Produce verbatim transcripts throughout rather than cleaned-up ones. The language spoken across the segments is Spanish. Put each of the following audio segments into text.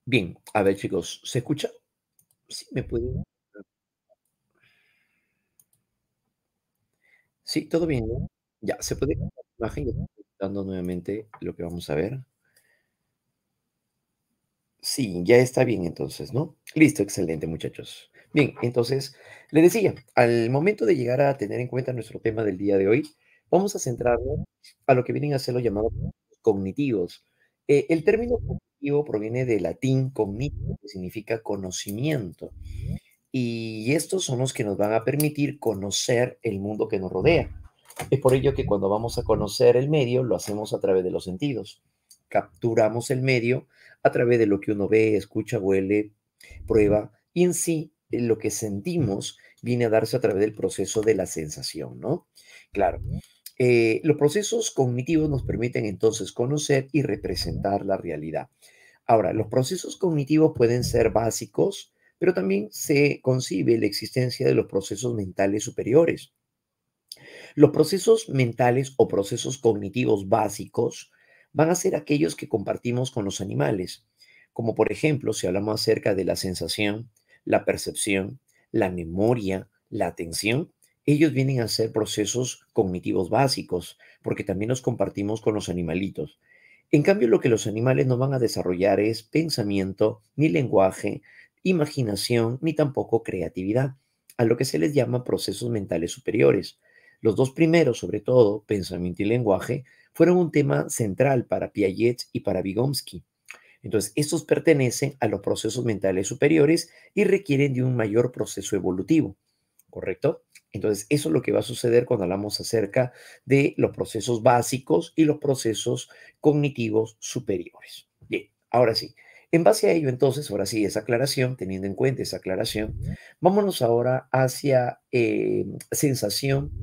Bien, a ver chicos, ¿se escucha? Sí, me pueden. Sí, todo bien, ¿no? Ya, ¿se puede ver la imagen? Ya estoy dando nuevamente lo que vamos a ver. Sí, ya está bien entonces, ¿no? Listo, excelente, muchachos. Bien, entonces, le decía, al momento de llegar a tener en cuenta nuestro tema del día de hoy, vamos a centrarnos a lo que vienen a ser los llamados cognitivos. Eh, el término cognitivo proviene del latín cognito, que significa conocimiento. Y estos son los que nos van a permitir conocer el mundo que nos rodea. Es por ello que cuando vamos a conocer el medio, lo hacemos a través de los sentidos. Capturamos el medio a través de lo que uno ve, escucha, huele, prueba, y en sí eh, lo que sentimos viene a darse a través del proceso de la sensación, ¿no? Claro, eh, los procesos cognitivos nos permiten entonces conocer y representar la realidad. Ahora, los procesos cognitivos pueden ser básicos, pero también se concibe la existencia de los procesos mentales superiores. Los procesos mentales o procesos cognitivos básicos van a ser aquellos que compartimos con los animales, como por ejemplo si hablamos acerca de la sensación, la percepción, la memoria, la atención. Ellos vienen a ser procesos cognitivos básicos, porque también los compartimos con los animalitos. En cambio, lo que los animales no van a desarrollar es pensamiento, ni lenguaje, imaginación, ni tampoco creatividad, a lo que se les llama procesos mentales superiores. Los dos primeros, sobre todo, pensamiento y lenguaje, fueron un tema central para Piaget y para Vygotsky. Entonces, estos pertenecen a los procesos mentales superiores y requieren de un mayor proceso evolutivo, ¿correcto? Entonces, eso es lo que va a suceder cuando hablamos acerca de los procesos básicos y los procesos cognitivos superiores. Bien, ahora sí. En base a ello, entonces, ahora sí, esa aclaración, teniendo en cuenta esa aclaración, vámonos ahora hacia eh, sensación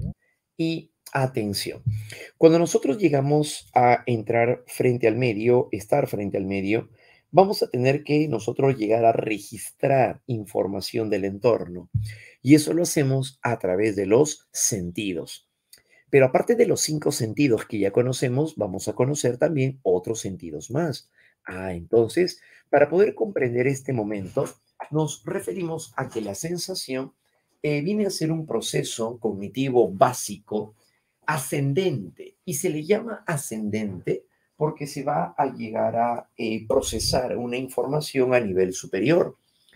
y atención. Cuando nosotros llegamos a entrar frente al medio, estar frente al medio, vamos a tener que nosotros llegar a registrar información del entorno. Y eso lo hacemos a través de los sentidos. Pero aparte de los cinco sentidos que ya conocemos, vamos a conocer también otros sentidos más. Ah, entonces, para poder comprender este momento, nos referimos a que la sensación eh, viene a ser un proceso cognitivo básico ascendente y se le llama ascendente porque se va a llegar a eh, procesar una información a nivel superior.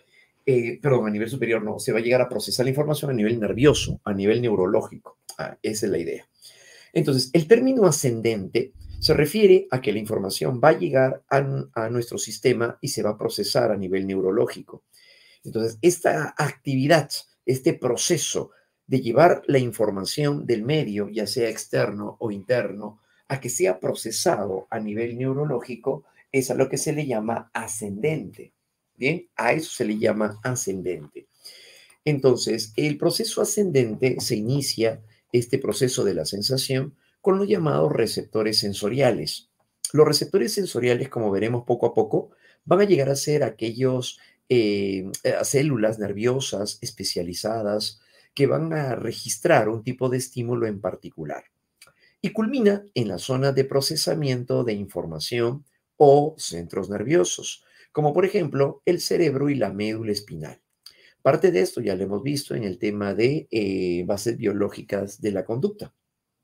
Eh, perdón, a nivel superior no, se va a llegar a procesar la información a nivel nervioso, a nivel neurológico. Ah, esa es la idea. Entonces, el término ascendente se refiere a que la información va a llegar a, a nuestro sistema y se va a procesar a nivel neurológico. Entonces, esta actividad, este proceso de llevar la información del medio, ya sea externo o interno, a que sea procesado a nivel neurológico, es a lo que se le llama ascendente. Bien, a eso se le llama ascendente. Entonces, el proceso ascendente se inicia, este proceso de la sensación, con los llamados receptores sensoriales. Los receptores sensoriales, como veremos poco a poco, van a llegar a ser aquellos eh, eh, células nerviosas especializadas que van a registrar un tipo de estímulo en particular. Y culmina en la zona de procesamiento de información o centros nerviosos, como por ejemplo el cerebro y la médula espinal. Parte de esto ya lo hemos visto en el tema de eh, bases biológicas de la conducta.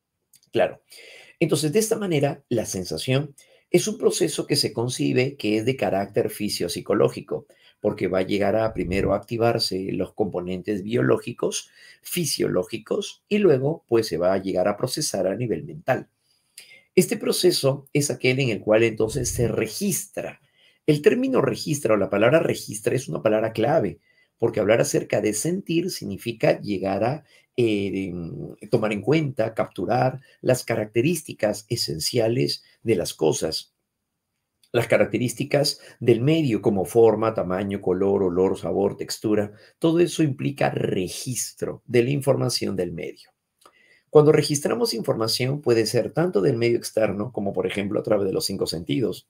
Claro. Entonces, de esta manera, la sensación es un proceso que se concibe que es de carácter fisiopsicológico, porque va a llegar a primero activarse los componentes biológicos, fisiológicos, y luego pues se va a llegar a procesar a nivel mental. Este proceso es aquel en el cual entonces se registra. El término registra o la palabra registra es una palabra clave, porque hablar acerca de sentir significa llegar a eh, tomar en cuenta, capturar las características esenciales de las cosas, las características del medio como forma, tamaño, color, olor, sabor, textura. Todo eso implica registro de la información del medio. Cuando registramos información puede ser tanto del medio externo, como por ejemplo a través de los cinco sentidos,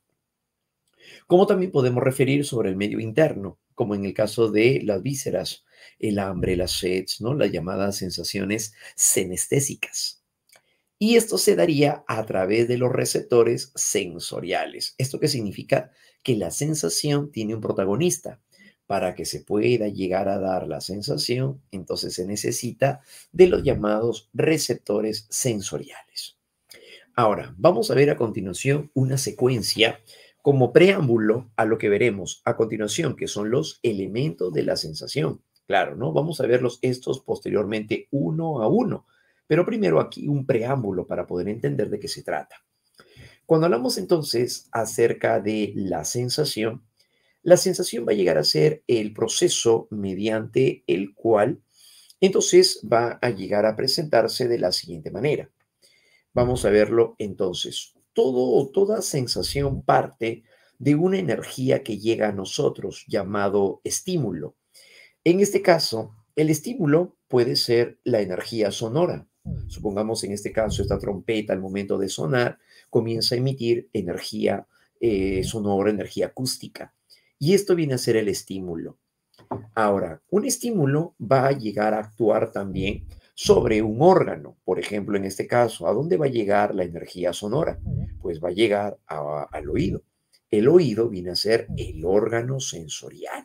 como también podemos referir sobre el medio interno, como en el caso de las vísceras, el hambre, la sed, ¿no? Las llamadas sensaciones senestésicas. Y esto se daría a través de los receptores sensoriales. ¿Esto qué significa? Que la sensación tiene un protagonista. Para que se pueda llegar a dar la sensación, entonces se necesita de los llamados receptores sensoriales. Ahora, vamos a ver a continuación una secuencia como preámbulo a lo que veremos a continuación, que son los elementos de la sensación. Claro, ¿no? Vamos a verlos estos posteriormente uno a uno, pero primero aquí un preámbulo para poder entender de qué se trata. Cuando hablamos entonces acerca de la sensación, la sensación va a llegar a ser el proceso mediante el cual entonces va a llegar a presentarse de la siguiente manera. Vamos a verlo entonces. Todo, toda sensación parte de una energía que llega a nosotros llamado estímulo. En este caso, el estímulo puede ser la energía sonora. Supongamos en este caso esta trompeta al momento de sonar comienza a emitir energía eh, sonora, energía acústica. Y esto viene a ser el estímulo. Ahora, un estímulo va a llegar a actuar también sobre un órgano. Por ejemplo, en este caso, ¿a dónde va a llegar la energía sonora? Pues va a llegar a- al oído. El oído viene a ser el órgano sensorial.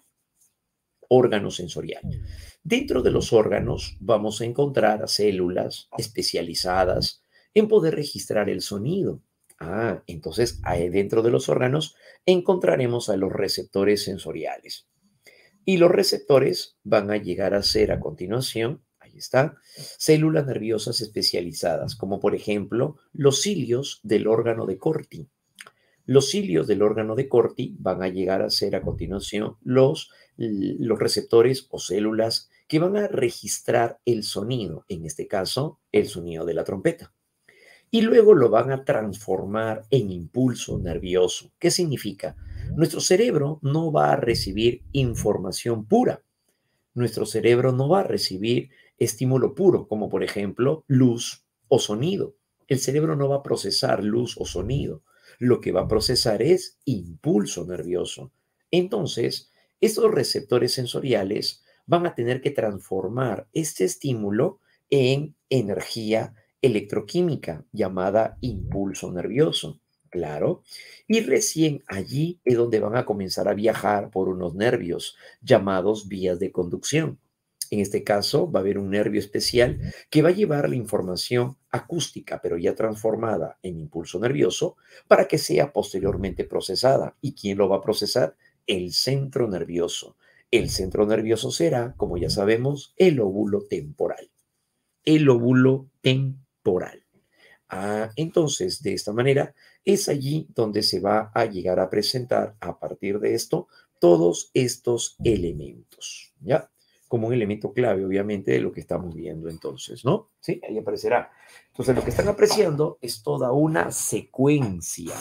Órgano sensorial. Dentro de los órganos vamos a encontrar células especializadas en poder registrar el sonido. Ah, entonces ahí dentro de los órganos encontraremos a los receptores sensoriales. Y los receptores van a llegar a ser a continuación, ahí está, células nerviosas especializadas, como por ejemplo los cilios del órgano de Corti. Los cilios del órgano de Corti van a llegar a ser a continuación los, los receptores o células que van a registrar el sonido, en este caso el sonido de la trompeta. Y luego lo van a transformar en impulso nervioso. ¿Qué significa? Nuestro cerebro no va a recibir información pura. Nuestro cerebro no va a recibir estímulo puro, como por ejemplo luz o sonido. El cerebro no va a procesar luz o sonido. Lo que va a procesar es impulso nervioso. Entonces, estos receptores sensoriales van a tener que transformar este estímulo en energía electroquímica llamada impulso nervioso. Claro. Y recién allí es donde van a comenzar a viajar por unos nervios llamados vías de conducción. En este caso, va a haber un nervio especial que va a llevar la información acústica, pero ya transformada en impulso nervioso, para que sea posteriormente procesada. ¿Y quién lo va a procesar? El centro nervioso. El centro nervioso será, como ya sabemos, el óvulo temporal. El óvulo temporal. Ah, entonces, de esta manera, es allí donde se va a llegar a presentar a partir de esto todos estos elementos, ¿ya? Como un elemento clave, obviamente, de lo que estamos viendo entonces, ¿no? Sí, ahí aparecerá. Entonces, lo que están apreciando es toda una secuencia,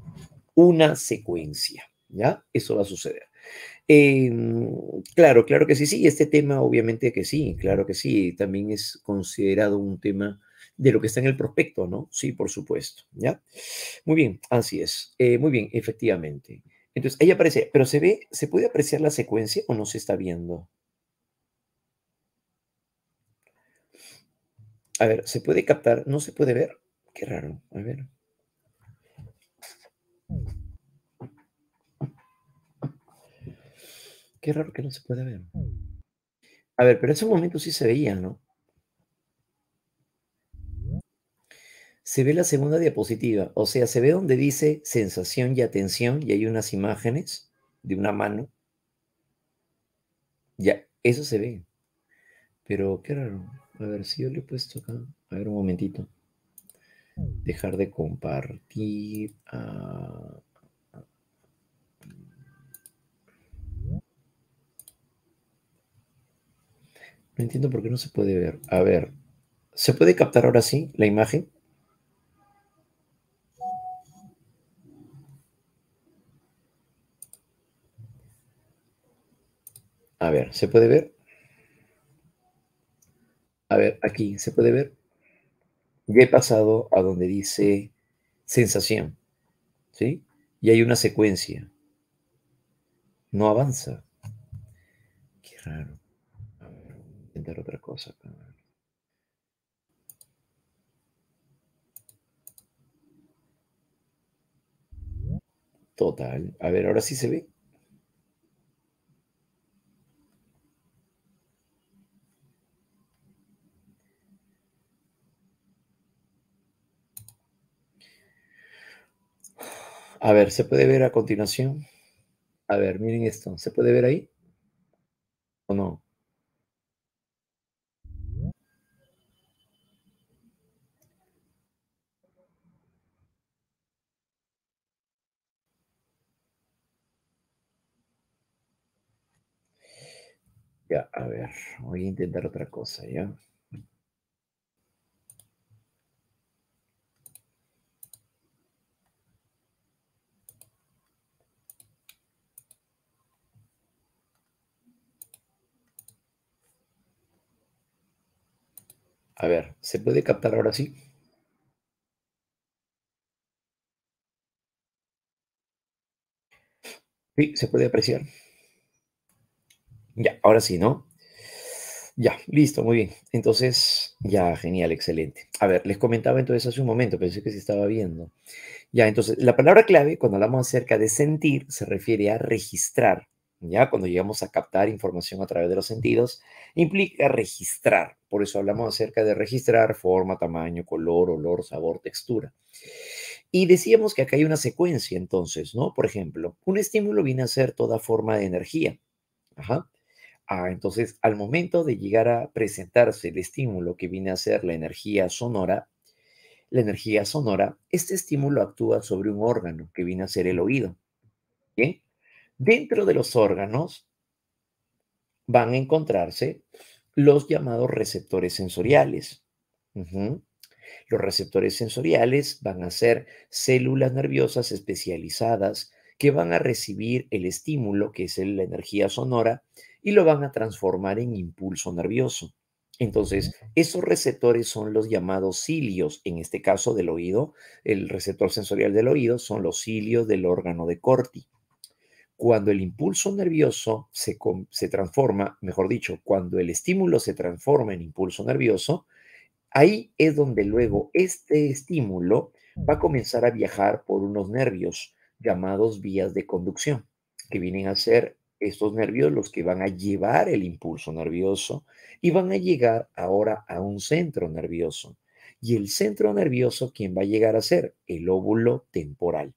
una secuencia, ¿ya? Eso va a suceder. Eh, claro, claro que sí, sí, este tema obviamente que sí, claro que sí, también es considerado un tema de lo que está en el prospecto, ¿no? Sí, por supuesto, ¿ya? Muy bien, así es, eh, muy bien, efectivamente. Entonces, ahí aparece, pero se ve, ¿se puede apreciar la secuencia o no se está viendo? A ver, ¿se puede captar? ¿No se puede ver? Qué raro, a ver. Qué raro que no se puede ver. A ver, pero en ese momento sí se veía, ¿no? Se ve la segunda diapositiva, o sea, se ve donde dice sensación y atención y hay unas imágenes de una mano. Ya, eso se ve, pero qué raro. A ver, si yo le he puesto acá. A ver, un momentito. Dejar de compartir. ah, No entiendo por qué no se puede ver. A ver, ¿se puede captar ahora sí la imagen? A ver, ¿se puede ver? A ver, aquí, ¿se puede ver? Ya he pasado a donde dice sensación, ¿sí? Y hay una secuencia. No avanza. Qué raro. A ver, voy a intentar otra cosa acá. Total. A ver, ahora sí se ve. A ver, ¿se puede ver a continuación? A ver, miren esto, ¿se puede ver ahí o no? Ya, a ver, voy a intentar otra cosa, ¿ya? A ver, ¿se puede captar ahora sí? Sí, se puede apreciar. Ya, ahora sí, ¿no? Ya, listo, muy bien. Entonces, ya, genial, excelente. A ver, les comentaba entonces hace un momento, pensé que se estaba viendo. Ya, entonces, la palabra clave cuando hablamos acerca de sentir se refiere a registrar, ¿ya? Cuando llegamos a captar información a través de los sentidos, implica registrar. Por eso hablamos acerca de registrar forma, tamaño, color, olor, sabor, textura. Y decíamos que acá hay una secuencia, entonces, ¿no? Por ejemplo, un estímulo viene a ser toda forma de energía. Ajá. Ah, entonces, al momento de llegar a presentarse el estímulo que viene a ser la energía sonora, la energía sonora, este estímulo actúa sobre un órgano que viene a ser el oído. ¿Bien? Dentro de los órganos van a encontrarse los llamados receptores sensoriales. Ujú. Los receptores sensoriales van a ser células nerviosas especializadas que van a recibir el estímulo, que es el- la energía sonora, y lo van a transformar en impulso nervioso. Entonces, esos receptores son los llamados cilios, en este caso del oído, el receptor sensorial del oído son los cilios del órgano de Corti. Cuando el impulso nervioso se, com- se transforma, mejor dicho, cuando el estímulo se transforma en impulso nervioso, ahí es donde luego este estímulo va a comenzar a viajar por unos nervios llamados vías de conducción, que vienen a ser estos nervios los que van a llevar el impulso nervioso y van a llegar ahora a un centro nervioso. Y el centro nervioso, ¿quién va a llegar a ser? El óvulo temporal.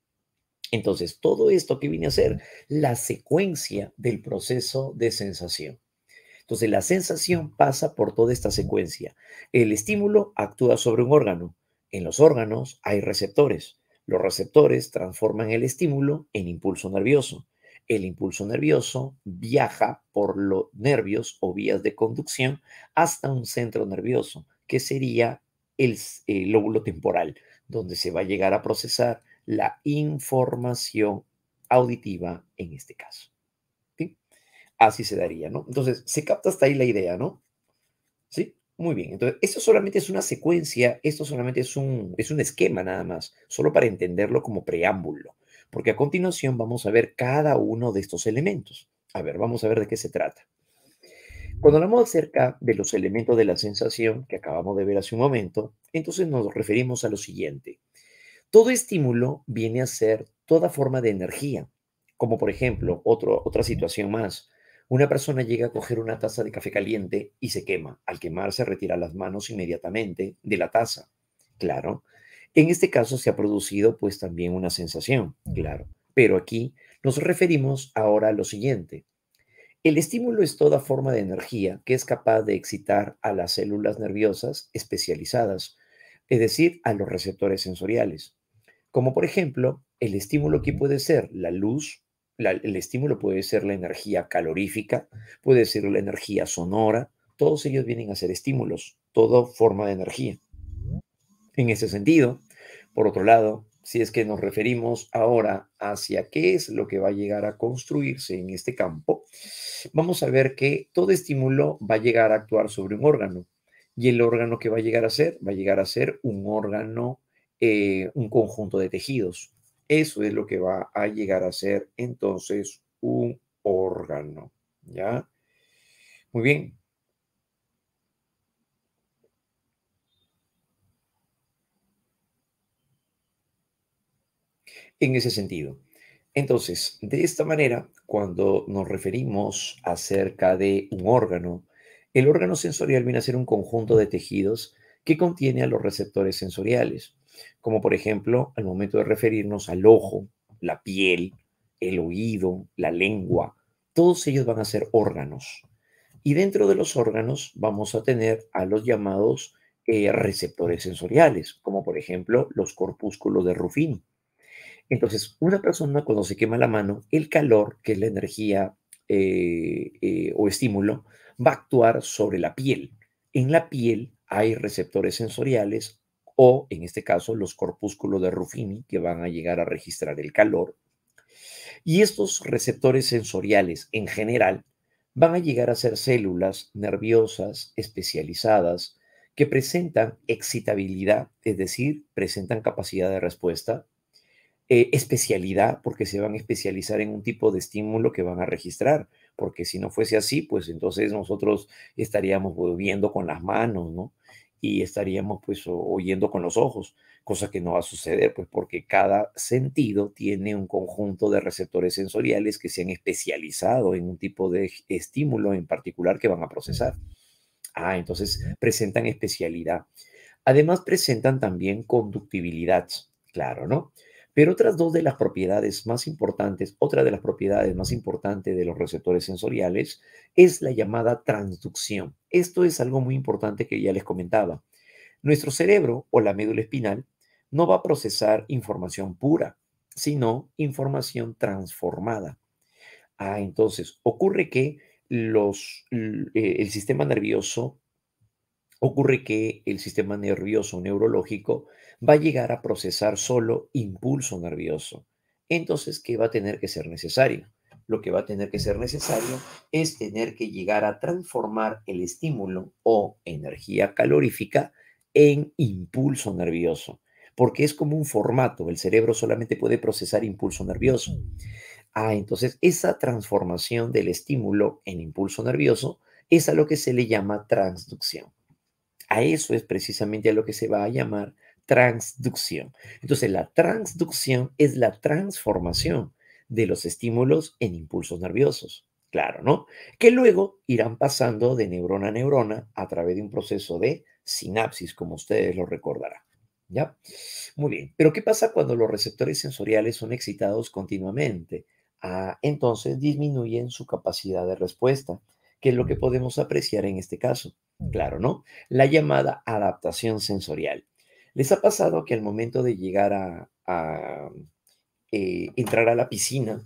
Entonces, todo esto que viene a ser la secuencia del proceso de sensación. Entonces, la sensación pasa por toda esta secuencia. El estímulo actúa sobre un órgano. En los órganos hay receptores. Los receptores transforman el estímulo en impulso nervioso. El impulso nervioso viaja por los nervios o vías de conducción hasta un centro nervioso, que sería el, el lóbulo temporal, donde se va a llegar a procesar la información auditiva en este caso. ¿Sí? Así se daría, ¿no? Entonces, se capta hasta ahí la idea, ¿no? Sí, muy bien. Entonces, esto solamente es una secuencia, esto solamente es un, es un esquema nada más, solo para entenderlo como preámbulo, porque a continuación vamos a ver cada uno de estos elementos. A ver, vamos a ver de qué se trata. Cuando hablamos acerca de los elementos de la sensación que acabamos de ver hace un momento, entonces nos referimos a lo siguiente. Todo estímulo viene a ser toda forma de energía, como por ejemplo, otro, otra situación más. Una persona llega a coger una taza de café caliente y se quema. Al quemarse retira las manos inmediatamente de la taza. Claro. En este caso se ha producido pues también una sensación, claro. Pero aquí nos referimos ahora a lo siguiente. El estímulo es toda forma de energía que es capaz de excitar a las células nerviosas especializadas, es decir, a los receptores sensoriales. Como por ejemplo, el estímulo que puede ser la luz, la- el estímulo puede ser la energía calorífica, puede ser la energía sonora, todos ellos vienen a ser estímulos, toda forma de energía. En ese sentido, por otro lado, si es que nos referimos ahora hacia qué es lo que va a llegar a construirse en este campo, vamos a ver que todo estímulo va a llegar a actuar sobre un órgano. Y el órgano que va a llegar a ser, va a llegar a ser un órgano, eh, un conjunto de tejidos. Eso es lo que va a llegar a ser entonces un órgano. ¿Ya? Muy bien. en ese sentido. Entonces, de esta manera, cuando nos referimos acerca de un órgano, el órgano sensorial viene a ser un conjunto de tejidos que contiene a los receptores sensoriales, como por ejemplo, al momento de referirnos al ojo, la piel, el oído, la lengua, todos ellos van a ser órganos. Y dentro de los órganos vamos a tener a los llamados eh, receptores sensoriales, como por ejemplo los corpúsculos de Ruffini. Entonces, una persona cuando se quema la mano, el calor, que es la energía eh, eh, o estímulo, va a actuar sobre la piel. En la piel hay receptores sensoriales o, en este caso, los corpúsculos de Ruffini que van a llegar a registrar el calor. Y estos receptores sensoriales, en general, van a llegar a ser células nerviosas especializadas que presentan excitabilidad, es decir, presentan capacidad de respuesta, eh, especialidad, porque se van a especializar en un tipo de estímulo que van a registrar, porque si no fuese así, pues entonces nosotros estaríamos pues, viendo con las manos, ¿no? Y estaríamos pues o- oyendo con los ojos, cosa que no va a suceder, pues porque cada sentido tiene un conjunto de receptores sensoriales que se han especializado en un tipo de estímulo en particular que van a procesar. Ah, entonces presentan especialidad. Además, presentan también conductibilidad, claro, ¿no? Pero otras dos de las propiedades más importantes, otra de las propiedades más importantes de los receptores sensoriales es la llamada transducción. Esto es algo muy importante que ya les comentaba. Nuestro cerebro o la médula espinal no va a procesar información pura, sino información transformada. Ah, entonces, ocurre que los, l- eh, el sistema nervioso Ocurre que el sistema nervioso neurológico va a llegar a procesar solo impulso nervioso. Entonces, ¿qué va a tener que ser necesario? Lo que va a tener que ser necesario es tener que llegar a transformar el estímulo o energía calorífica en impulso nervioso, porque es como un formato, el cerebro solamente puede procesar impulso nervioso. Ah, entonces esa transformación del estímulo en impulso nervioso es a lo que se le llama transducción. A eso es precisamente a lo que se va a llamar transducción. Entonces, la transducción es la transformación de los estímulos en impulsos nerviosos. Claro, ¿no? Que luego irán pasando de neurona a neurona a través de un proceso de sinapsis, como ustedes lo recordarán. ¿Ya? Muy bien. Pero ¿qué pasa cuando los receptores sensoriales son excitados continuamente? Ah, entonces disminuyen su capacidad de respuesta, que es lo que podemos apreciar en este caso. Claro, ¿no? La llamada adaptación sensorial. ¿Les ha pasado que al momento de llegar a, a, eh, entrar a la piscina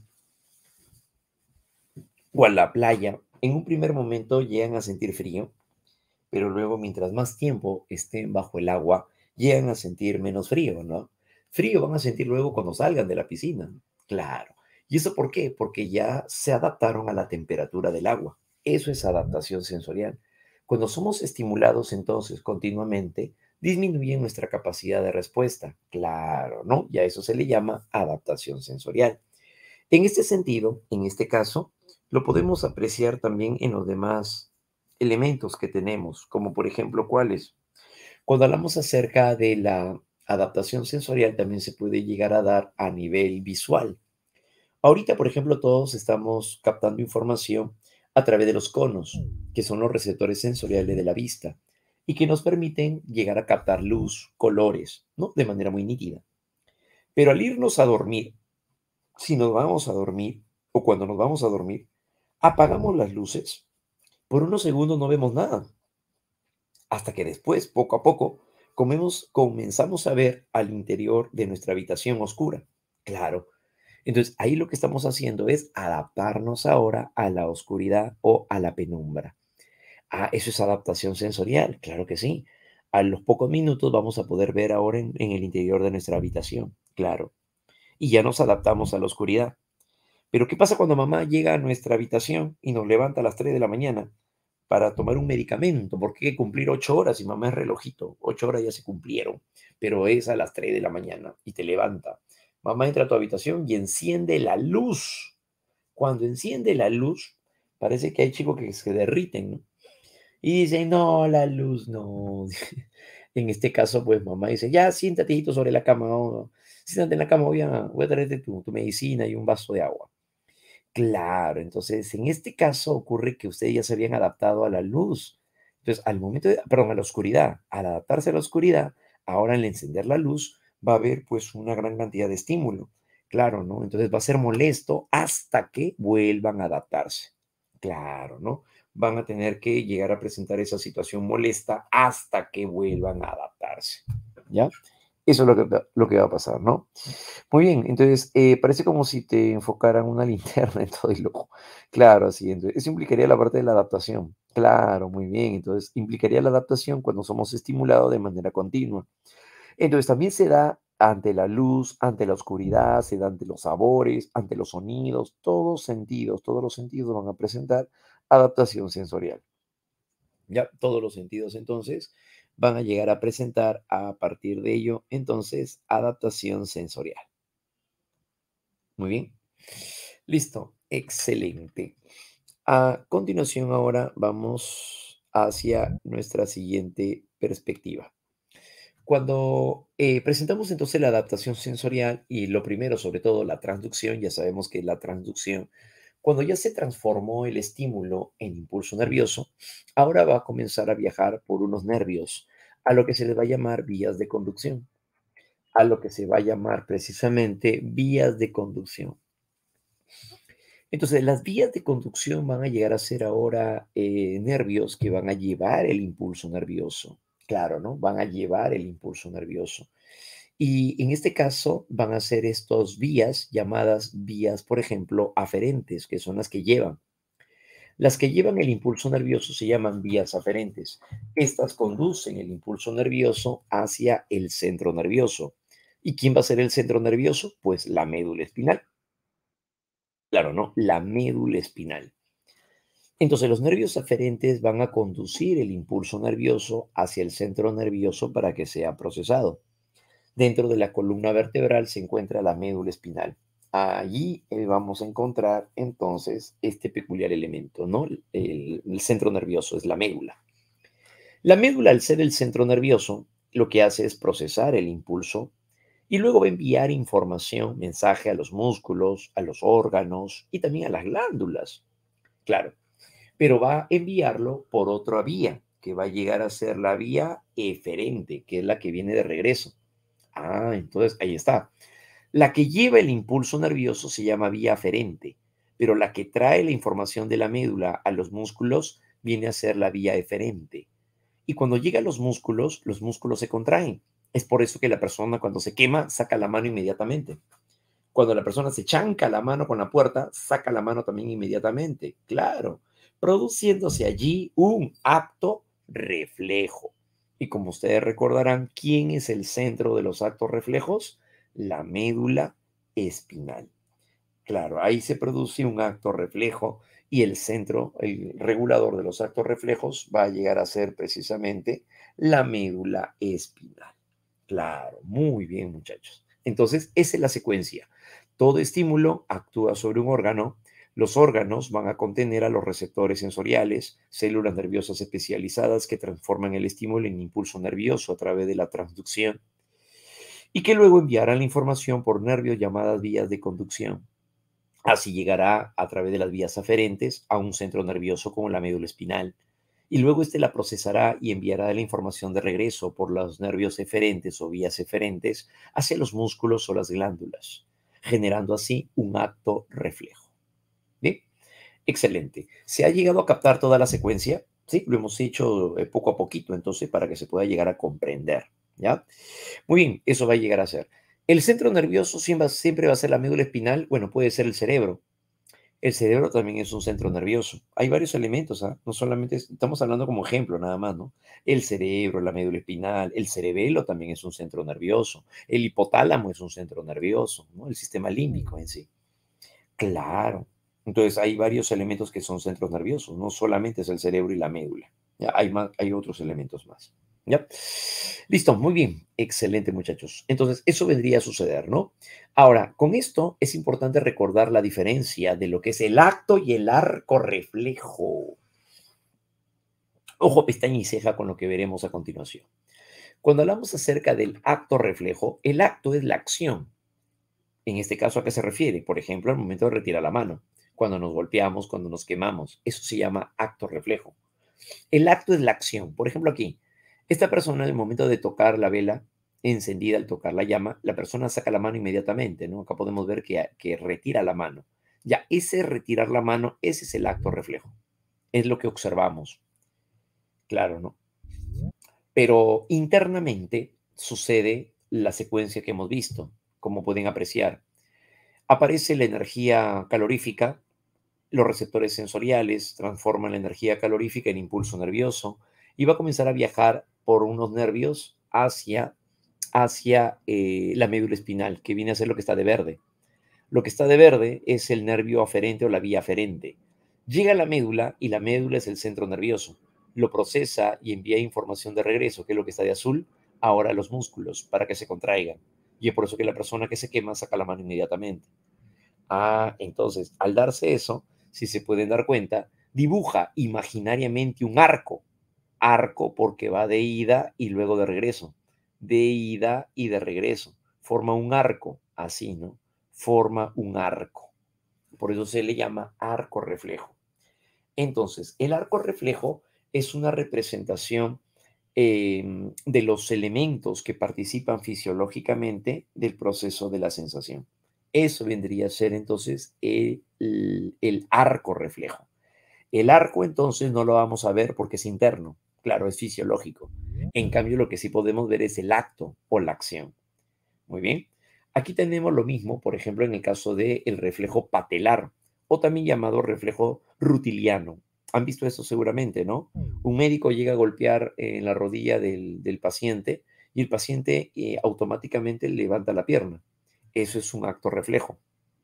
o a la playa, en un primer momento llegan a sentir frío, pero luego mientras más tiempo estén bajo el agua, llegan a sentir menos frío, ¿no? Frío van a sentir luego cuando salgan de la piscina, claro. ¿Y eso por qué? Porque ya se adaptaron a la temperatura del agua. Eso es adaptación sensorial. Cuando somos estimulados entonces continuamente, disminuye nuestra capacidad de respuesta, claro, ¿no? Y a eso se le llama adaptación sensorial. En este sentido, en este caso, lo podemos apreciar también en los demás elementos que tenemos, como por ejemplo, ¿cuáles? Cuando hablamos acerca de la adaptación sensorial, también se puede llegar a dar a nivel visual. Ahorita, por ejemplo, todos estamos captando información a través de los conos, que son los receptores sensoriales de la vista, y que nos permiten llegar a captar luz, colores, ¿no? De manera muy nítida. Pero al irnos a dormir, si nos vamos a dormir o cuando nos vamos a dormir, apagamos las luces, por unos segundos no vemos nada, hasta que después, poco a poco, comemos, comenzamos a ver al interior de nuestra habitación oscura. Claro. Entonces, ahí lo que estamos haciendo es adaptarnos ahora a la oscuridad o a la penumbra. Ah, eso es adaptación sensorial, claro que sí. A los pocos minutos vamos a poder ver ahora en, en el interior de nuestra habitación, claro. Y ya nos adaptamos a la oscuridad. Pero ¿qué pasa cuando mamá llega a nuestra habitación y nos levanta a las tres de la mañana para tomar un medicamento? Porque hay que cumplir ocho horas y mamá es relojito. Ocho horas ya se cumplieron, pero es a las tres de la mañana y te levanta. Mamá entra a tu habitación y enciende la luz. Cuando enciende la luz, parece que hay chicos que se derriten, ¿no? Y dicen, no, la luz no. En este caso, pues mamá dice, ya siéntate hijito, sobre la cama, o, siéntate en la cama, voy a, voy a traerte tu, tu medicina y un vaso de agua. Claro, entonces en este caso ocurre que ustedes ya se habían adaptado a la luz. Entonces, al momento de, perdón, a la oscuridad, al adaptarse a la oscuridad, ahora al encender la luz va a haber pues una gran cantidad de estímulo. Claro, ¿no? Entonces va a ser molesto hasta que vuelvan a adaptarse. Claro, ¿no? Van a tener que llegar a presentar esa situación molesta hasta que vuelvan a adaptarse. ¿Ya? Eso es lo que, va- lo que va a pasar, ¿no? Muy bien, entonces, eh, parece como si te enfocaran una linterna en todo el ojo. Claro, así, entonces, eso implicaría la parte de la adaptación. Claro, muy bien, entonces, implicaría la adaptación cuando somos estimulados de manera continua. Entonces, también se da ante la luz, ante la oscuridad, se da ante los sabores, ante los sonidos, todos sentidos, todos los sentidos van a presentar adaptación sensorial. Ya todos los sentidos entonces van a llegar a presentar a partir de ello entonces adaptación sensorial. Muy bien. Listo. Excelente. A continuación ahora vamos hacia nuestra siguiente perspectiva. Cuando eh, presentamos entonces la adaptación sensorial y lo primero, sobre todo la transducción, ya sabemos que la transducción, cuando ya se transformó el estímulo en impulso nervioso, ahora va a comenzar a viajar por unos nervios, a lo que se les va a llamar vías de conducción, a lo que se va a llamar precisamente vías de conducción. Entonces, las vías de conducción van a llegar a ser ahora eh, nervios que van a llevar el impulso nervioso. Claro, ¿no? Van a llevar el impulso nervioso. Y en este caso van a ser estos vías llamadas vías, por ejemplo, aferentes, que son las que llevan. Las que llevan el impulso nervioso se llaman vías aferentes. Estas conducen el impulso nervioso hacia el centro nervioso. ¿Y quién va a ser el centro nervioso? Pues la médula espinal. Claro, ¿no? La médula espinal. Entonces, los nervios aferentes van a conducir el impulso nervioso hacia el centro nervioso para que sea procesado. Dentro de la columna vertebral se encuentra la médula espinal. Allí eh, vamos a encontrar entonces este peculiar elemento, ¿no? El, el centro nervioso es la médula. La médula, al ser el centro nervioso, lo que hace es procesar el impulso y luego va a enviar información, mensaje a los músculos, a los órganos y también a las glándulas. Claro, pero va a enviarlo por otra vía, que va a llegar a ser la vía eferente, que es la que viene de regreso. Ah, entonces ahí está. La que lleva el impulso nervioso se llama vía aferente, pero la que trae la información de la médula a los músculos viene a ser la vía eferente. Y cuando llega a los músculos, los músculos se contraen. Es por eso que la persona cuando se quema saca la mano inmediatamente. Cuando la persona se chanca la mano con la puerta, saca la mano también inmediatamente. Claro, produciéndose allí un acto reflejo. Y como ustedes recordarán, ¿quién es el centro de los actos reflejos? La médula espinal. Claro, ahí se produce un acto reflejo y el centro, el regulador de los actos reflejos va a llegar a ser precisamente la médula espinal. Claro, muy bien, muchachos. Entonces, esa es la secuencia. Todo estímulo actúa sobre un órgano. Los órganos van a contener a los receptores sensoriales, células nerviosas especializadas que transforman el estímulo en impulso nervioso a través de la transducción y que luego enviarán la información por nervios llamadas vías de conducción. Así llegará a través de las vías aferentes a un centro nervioso como la médula espinal. Y luego éste la procesará y enviará la información de regreso por los nervios eferentes o vías eferentes hacia los músculos o las glándulas, generando así un acto reflejo. ¿Bien? Excelente. ¿Se ha llegado a captar toda la secuencia? Sí, lo hemos hecho eh, poco a poquito, entonces, para que se pueda llegar a comprender. ¿Ya? Muy bien, eso va a llegar a ser. El centro nervioso siempre, siempre va a ser la médula espinal, bueno, puede ser el cerebro. El cerebro también es un centro nervioso. Hay varios elementos, ¿ah? No solamente es- estamos hablando como ejemplo nada más, ¿no? El cerebro, la médula espinal, el cerebelo también es un centro nervioso. El hipotálamo es un centro nervioso, ¿no? El sistema límbico en sí. Claro. Entonces hay varios elementos que son centros nerviosos, no solamente es el cerebro y la médula. Ya, hay más, hay otros elementos más. ¿Ya? Listo, muy bien. Excelente, muchachos. Entonces, eso vendría a suceder, ¿no? Ahora, con esto es importante recordar la diferencia de lo que es el acto y el arco reflejo. Ojo, pestaña y ceja con lo que veremos a continuación. Cuando hablamos acerca del acto reflejo, el acto es la acción. En este caso, ¿a qué se refiere? Por ejemplo, al momento de retirar la mano, cuando nos golpeamos, cuando nos quemamos. Eso se llama acto reflejo. El acto es la acción. Por ejemplo, aquí, esta persona, en el momento de tocar la vela encendida, al tocar la llama, la persona saca la mano inmediatamente, ¿no? Acá podemos ver que, que retira la mano. Ya, ese retirar la mano, ese es el acto reflejo. Es lo que observamos. Claro, ¿no? Pero internamente sucede la secuencia que hemos visto, como pueden apreciar. Aparece la energía calorífica, los receptores sensoriales transforman la energía calorífica en impulso nervioso y va a comenzar a viajar por unos nervios hacia, hacia eh, la médula espinal, que viene a ser lo que está de verde. Lo que está de verde es el nervio aferente o la vía aferente. Llega a la médula y la médula es el centro nervioso. Lo procesa y envía información de regreso, que es lo que está de azul, ahora a los músculos para que se contraigan. Y es por eso que la persona que se quema saca la mano inmediatamente. Ah, entonces, al darse eso, si se pueden dar cuenta, dibuja imaginariamente un arco. Arco porque va de ida y luego de regreso. De ida y de regreso. Forma un arco, así, ¿no? Forma un arco. Por eso se le llama arco reflejo. Entonces, el arco reflejo es una representación eh, de los elementos que participan fisiológicamente del proceso de la sensación. Eso vendría a ser entonces el, el, el arco reflejo. El arco entonces no lo vamos a ver porque es interno, claro, es fisiológico. En cambio, lo que sí podemos ver es el acto o la acción. Muy bien. Aquí tenemos lo mismo, por ejemplo, en el caso del reflejo patelar o también llamado reflejo rutiliano. Han visto eso seguramente, ¿no? Un médico llega a golpear en la rodilla del, del paciente y el paciente eh, automáticamente levanta la pierna. Eso es un acto reflejo.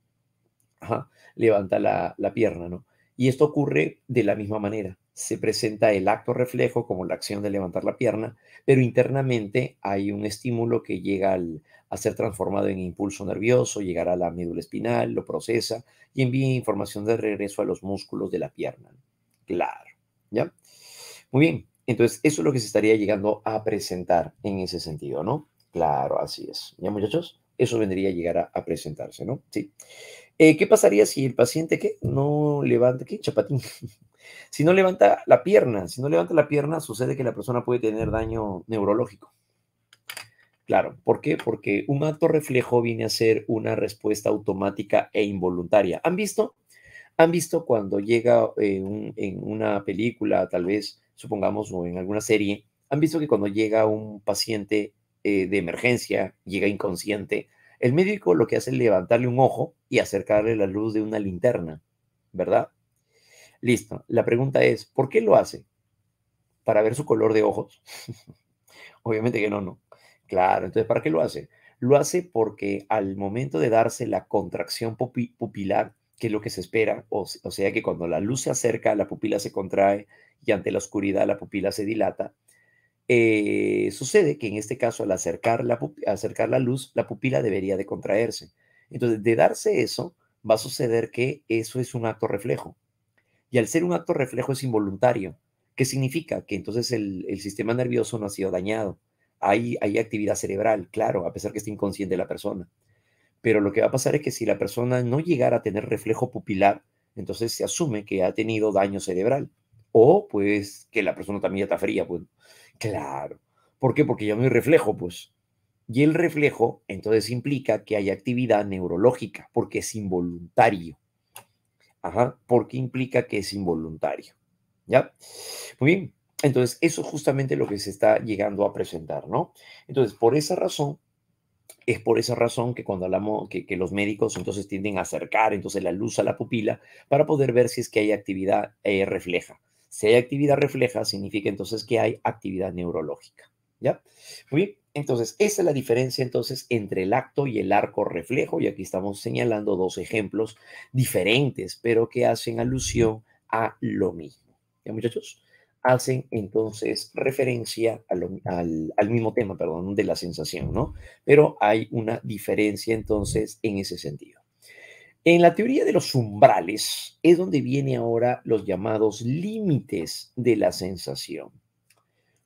Ajá, levanta la, la pierna, ¿no? Y esto ocurre de la misma manera. Se presenta el acto reflejo como la acción de levantar la pierna, pero internamente hay un estímulo que llega al, a ser transformado en impulso nervioso, llegará a la médula espinal, lo procesa y envía información de regreso a los músculos de la pierna. Claro, ¿ya? Muy bien, entonces eso es lo que se estaría llegando a presentar en ese sentido, ¿no? Claro, así es. ¿Ya, muchachos? Eso vendría a llegar a, a presentarse, ¿no? Sí. Eh, ¿qué pasaría si el paciente ¿qué? No levanta, ¿qué? Chapatín. Si no levanta la pierna, si no levanta la pierna, sucede que la persona puede tener daño neurológico. Claro, ¿por qué? Porque un acto reflejo viene a ser una respuesta automática e involuntaria. ¿Han visto? ¿Han visto cuando llega eh, un- en una película, tal vez, supongamos, o en alguna serie, han visto que cuando llega un paciente eh, de emergencia, llega inconsciente, el médico lo que hace es levantarle un ojo y acercarle la luz de una linterna, ¿verdad? Listo. La pregunta es, ¿por qué lo hace? ¿Para ver su color de ojos? Obviamente que no, no. Claro, entonces, ¿para qué lo hace? Lo hace porque al momento de darse la contracción pupi- pupilar, que es lo que se espera, o, s- o sea que cuando la luz se acerca, la pupila se contrae y ante la oscuridad la pupila se dilata, eh, sucede que en este caso al acercar la, pup- acercar la luz, la pupila debería de contraerse. Entonces, de darse eso, va a suceder que eso es un acto reflejo. Y al ser un acto reflejo es involuntario. ¿Qué significa? Que entonces el, el sistema nervioso no ha sido dañado. Hay, hay actividad cerebral, claro, a pesar que esté inconsciente la persona. Pero lo que va a pasar es que si la persona no llegara a tener reflejo pupilar, entonces se asume que ha tenido daño cerebral. O pues que la persona también ya está fría, pues. Claro. ¿Por qué? Porque ya no hay reflejo, pues. Y el reflejo entonces implica que hay actividad neurológica, porque es involuntario. Ajá, porque implica que es involuntario. ¿Ya? Muy bien. Entonces, eso es justamente lo que se está llegando a presentar, ¿no? Entonces, por esa razón, es por esa razón que cuando hablamos que, que los médicos entonces tienden a acercar entonces la luz a la pupila para poder ver si es que hay actividad eh, refleja. Si hay actividad refleja, significa entonces que hay actividad neurológica. ¿Ya? Muy bien. Entonces, esa es la diferencia entonces entre el acto y el arco reflejo. Y aquí estamos señalando dos ejemplos diferentes, pero que hacen alusión a lo mismo. ¿Ya, muchachos? Hacen entonces referencia a lo- al, al mismo tema, perdón, de la sensación, ¿no? Pero hay una diferencia entonces en ese sentido. En la teoría de los umbrales es donde viene ahora los llamados límites de la sensación.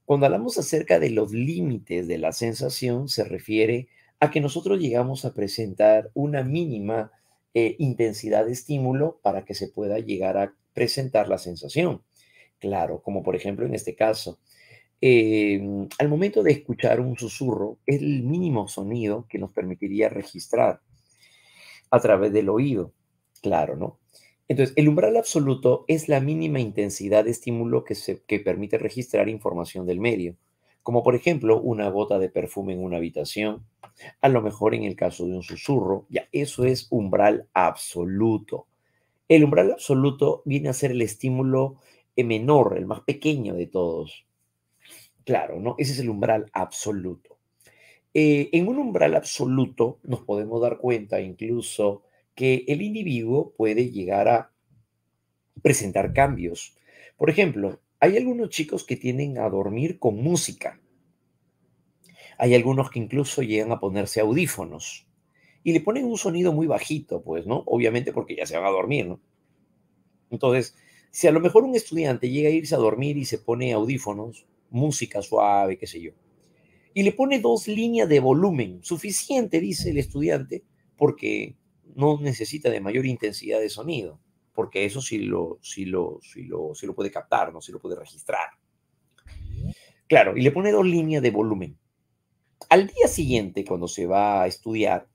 Cuando hablamos acerca de los límites de la sensación, se refiere a que nosotros llegamos a presentar una mínima eh, intensidad de estímulo para que se pueda llegar a presentar la sensación. Claro, como por ejemplo en este caso, eh, al momento de escuchar un susurro, es el mínimo sonido que nos permitiría registrar a través del oído. Claro, ¿no? Entonces, el umbral absoluto es la mínima intensidad de estímulo que, se, que permite registrar información del medio, como por ejemplo una gota de perfume en una habitación, a lo mejor en el caso de un susurro, ya eso es umbral absoluto. El umbral absoluto viene a ser el estímulo eh, menor, el más pequeño de todos. Claro, ¿no? Ese es el umbral absoluto. Eh, en un umbral absoluto nos podemos dar cuenta incluso que el individuo puede llegar a presentar cambios. Por ejemplo, hay algunos chicos que tienden a dormir con música. Hay algunos que incluso llegan a ponerse audífonos y le ponen un sonido muy bajito, pues, ¿no? Obviamente porque ya se van a dormir, ¿no? Entonces, si a lo mejor un estudiante llega a irse a dormir y se pone audífonos, música suave, qué sé yo, y le pone dos líneas de volumen, suficiente, dice el estudiante, porque no necesita de mayor intensidad de sonido, porque eso sí lo, sí lo, sí lo, sí lo puede captar, no sí lo puede registrar. Claro, y le pone dos líneas de volumen. Al día siguiente, cuando se va a estudiar,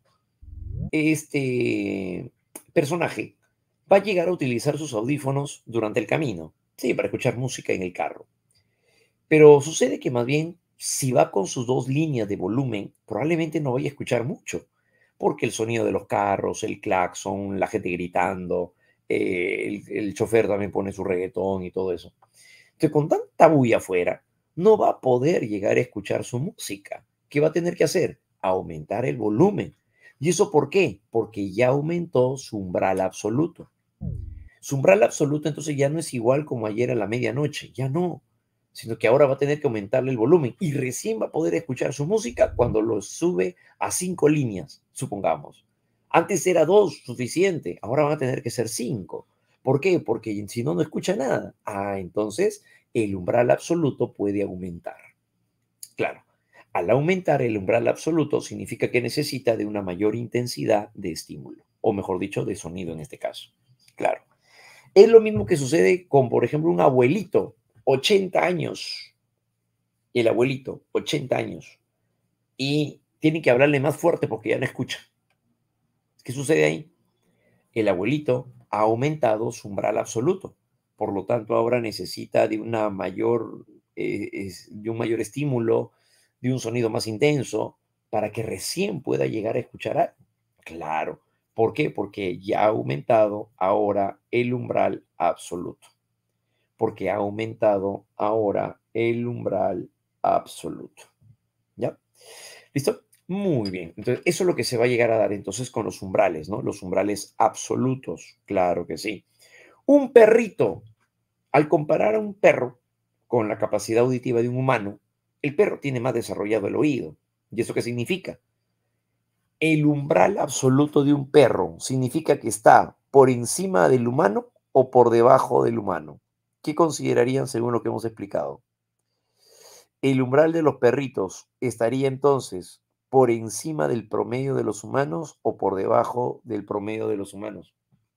este personaje va a llegar a utilizar sus audífonos durante el camino, sí, para escuchar música en el carro. Pero sucede que más bien, si va con sus dos líneas de volumen, probablemente no vaya a escuchar mucho, porque el sonido de los carros, el claxon, la gente gritando, eh, el, el chofer también pone su reggaetón y todo eso. Entonces, con tanta bulla afuera, no va a poder llegar a escuchar su música. ¿Qué va a tener que hacer? Aumentar el volumen. ¿Y eso por qué? Porque ya aumentó su umbral absoluto. Su umbral absoluto entonces ya no es igual como ayer a la medianoche, ya no, sino que ahora va a tener que aumentarle el volumen y recién va a poder escuchar su música cuando lo sube a cinco líneas, supongamos. Antes era dos suficiente, ahora van a tener que ser cinco. ¿Por qué? Porque si no, no escucha nada. Ah, entonces el umbral absoluto puede aumentar. Claro, al aumentar el umbral absoluto significa que necesita de una mayor intensidad de estímulo, o mejor dicho, de sonido en este caso. Claro. Es lo mismo que sucede con, por ejemplo, un abuelito, ochenta años, el abuelito, ochenta años, y tienen que hablarle más fuerte porque ya no escucha. ¿Qué sucede ahí? El abuelito ha aumentado su umbral absoluto, por lo tanto ahora necesita de una mayor, eh, es- de un mayor estímulo, de un sonido más intenso, para que recién pueda llegar a escuchar algo. Claro. ¿Por qué? Porque ya ha aumentado ahora el umbral absoluto. Porque ha aumentado ahora el umbral absoluto. ¿Ya? ¿Listo? Muy bien. Entonces, eso es lo que se va a llegar a dar entonces con los umbrales, ¿no? Los umbrales absolutos. Claro que sí. Un perrito, al comparar a un perro con la capacidad auditiva de un humano, el perro tiene más desarrollado el oído. ¿Y eso qué significa? El umbral absoluto de un perro significa que está por encima del humano o por debajo del humano. ¿Qué considerarían según lo que hemos explicado? El umbral de los perritos estaría entonces por encima del promedio de los humanos o por debajo del promedio de los humanos.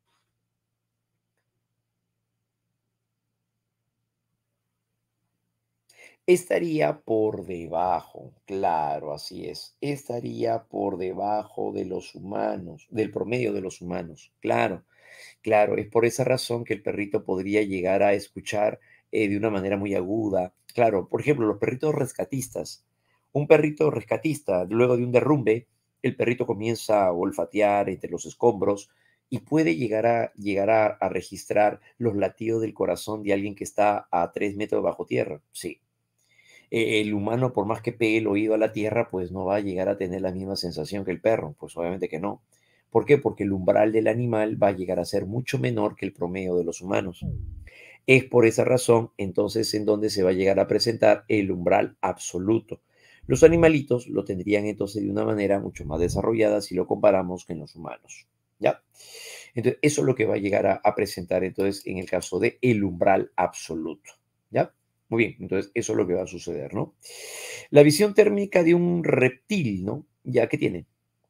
Estaría por debajo, claro, así es. Estaría por debajo de los humanos, del promedio de los humanos, claro. Claro, es por esa razón que el perrito podría llegar a escuchar eh, de una manera muy aguda. Claro, por ejemplo, los perritos rescatistas. Un perrito rescatista, luego de un derrumbe, el perrito comienza a olfatear entre los escombros y puede llegar a, llegar a, a registrar los latidos del corazón de alguien que está a tres metros bajo tierra. Sí. Eh, el humano, por más que pegue el oído a la tierra, pues no va a llegar a tener la misma sensación que el perro. Pues obviamente que no. ¿Por qué? Porque el umbral del animal va a llegar a ser mucho menor que el promedio de los humanos. Es por esa razón, entonces, en donde se va a llegar a presentar el umbral absoluto. Los animalitos lo tendrían entonces de una manera mucho más desarrollada si lo comparamos con los humanos. ¿Ya? Entonces, eso es lo que va a llegar a, a presentar entonces en el caso de el umbral absoluto. ¿Ya? Muy bien, entonces eso es lo que va a suceder, ¿no? La visión térmica de un reptil, ¿no? Ya, ¿qué tiene?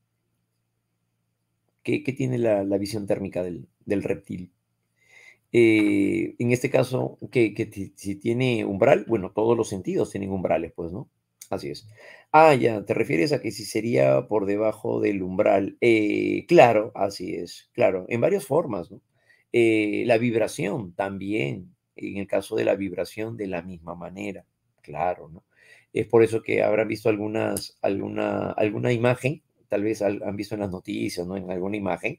¿Qué, qué tiene la, la visión térmica del, del reptil? Eh, en este caso, que, que ti- si tiene umbral, bueno, todos los sentidos tienen umbrales, pues, ¿no? Así es. Ah, ya, te refieres a que si sería por debajo del umbral. Eh, claro, así es, claro, en varias formas, ¿no? Eh, la vibración también, en el caso de la vibración, de la misma manera, claro, ¿no? Es por eso que habrán visto algunas, alguna, alguna imagen, tal vez al- han visto en las noticias, ¿no? En alguna imagen,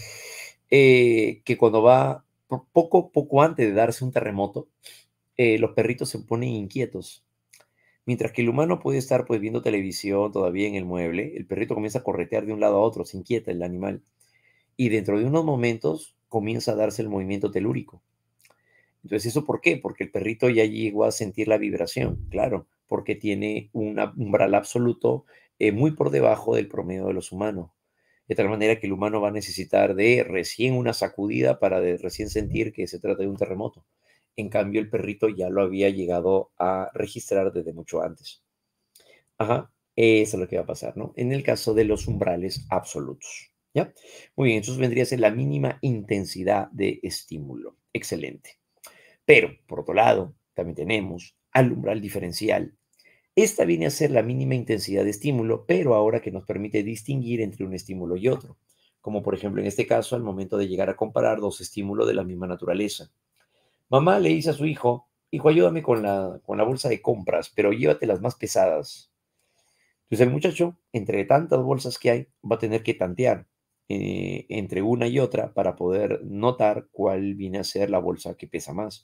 eh, que cuando va po- poco, poco antes de darse un terremoto, eh, los perritos se ponen inquietos. Mientras que el humano puede estar pues viendo televisión todavía en el mueble, el perrito comienza a corretear de un lado a otro, se inquieta el animal. Y dentro de unos momentos comienza a darse el movimiento telúrico. Entonces, ¿eso por qué? Porque el perrito ya llegó a sentir la vibración, claro, porque tiene un umbral absoluto eh, muy por debajo del promedio de los humanos. De tal manera que el humano va a necesitar de recién una sacudida para de recién sentir que se trata de un terremoto. En cambio, el perrito ya lo había llegado a registrar desde mucho antes. Ajá, eso es lo que va a pasar, ¿no? En el caso de los umbrales absolutos, ¿ya? Muy bien, entonces vendría a ser la mínima intensidad de estímulo. Excelente. Pero, por otro lado, también tenemos al umbral diferencial. Esta viene a ser la mínima intensidad de estímulo, pero ahora que nos permite distinguir entre un estímulo y otro, como por ejemplo en este caso al momento de llegar a comparar dos estímulos de la misma naturaleza. Mamá le dice a su hijo, hijo, ayúdame con la, con la bolsa de compras, pero llévate las más pesadas. Entonces el muchacho, entre tantas bolsas que hay, va a tener que tantear eh, entre una y otra para poder notar cuál viene a ser la bolsa que pesa más.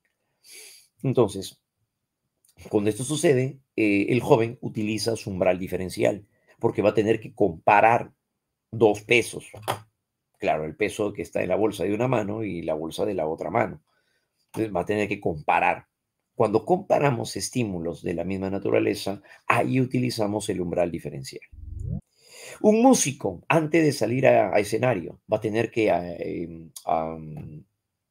Entonces, cuando esto sucede, eh, el joven utiliza su umbral diferencial, porque va a tener que comparar dos pesos. Claro, el peso que está en la bolsa de una mano y la bolsa de la otra mano. Entonces va a tener que comparar. Cuando comparamos estímulos de la misma naturaleza, ahí utilizamos el umbral diferencial. Un músico, antes de salir a, a escenario, va a tener que ah, em, am,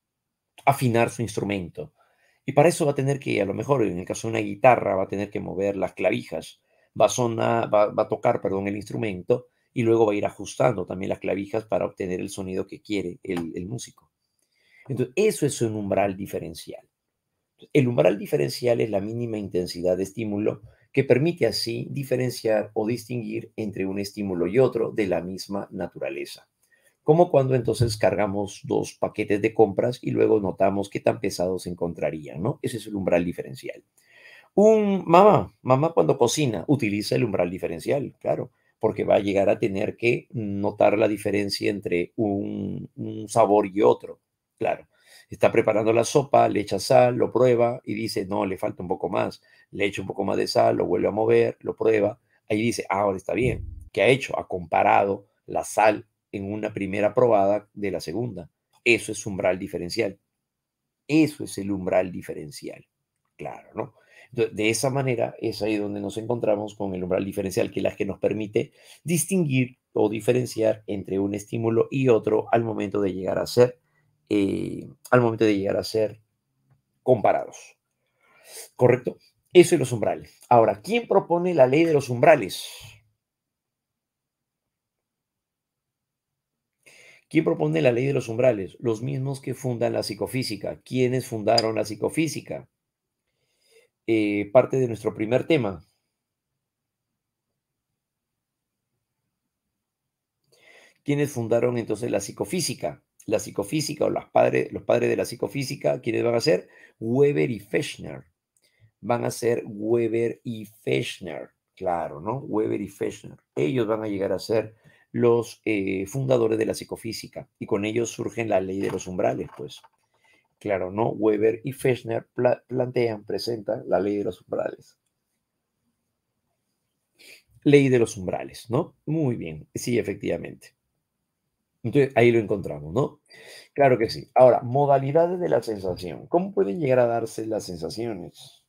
afinar su instrumento. Y para eso va a tener que, a lo mejor en el caso de una guitarra, va a tener que mover las clavijas, va a, sonar, va, va a tocar, perdón, el instrumento y luego va a ir ajustando también las clavijas para obtener el sonido que quiere el, el músico. Entonces, eso es un umbral diferencial. El umbral diferencial es la mínima intensidad de estímulo que permite así diferenciar o distinguir entre un estímulo y otro de la misma naturaleza. Como cuando entonces cargamos dos paquetes de compras y luego notamos qué tan pesados se encontrarían, ¿no? Ese es el umbral diferencial. Un mamá, mamá cuando cocina utiliza el umbral diferencial, claro, porque va a llegar a tener que notar la diferencia entre un, un sabor y otro, claro. Está preparando la sopa, le echa sal, lo prueba y dice, no, le falta un poco más. Le echa un poco más de sal, lo vuelve a mover, lo prueba. Ahí dice, ah, ahora está bien. ¿Qué ha hecho? Ha comparado la sal en una primera probada de la segunda. Eso es umbral diferencial. Eso es el umbral diferencial. Claro, ¿no? Entonces, de esa manera es ahí donde nos encontramos con el umbral diferencial, que es la que nos permite distinguir o diferenciar entre un estímulo y otro al momento de llegar a ser, eh, al momento de llegar a ser comparados. ¿Correcto? Eso es los umbrales. Ahora, ¿quién propone la ley de los umbrales? ¿Quién propone la ley de los umbrales? Los mismos que fundan la psicofísica. ¿Quiénes fundaron la psicofísica? Eh, parte de nuestro primer tema. ¿Quiénes fundaron entonces la psicofísica? La psicofísica o las padres, los padres de la psicofísica, ¿quiénes van a ser? Weber y Fechner. Van a ser Weber y Fechner. Claro, ¿no? Weber y Fechner. Ellos van a llegar a ser los eh, fundadores de la psicofísica y con ellos surgen la ley de los umbrales, pues. Claro, ¿no? Weber y Fechner pla plantean, presentan la ley de los umbrales. Ley de los umbrales, ¿no? Muy bien, sí, efectivamente. Entonces, ahí lo encontramos, ¿no? Claro que sí. Ahora, modalidades de la sensación. ¿Cómo pueden llegar a darse las sensaciones?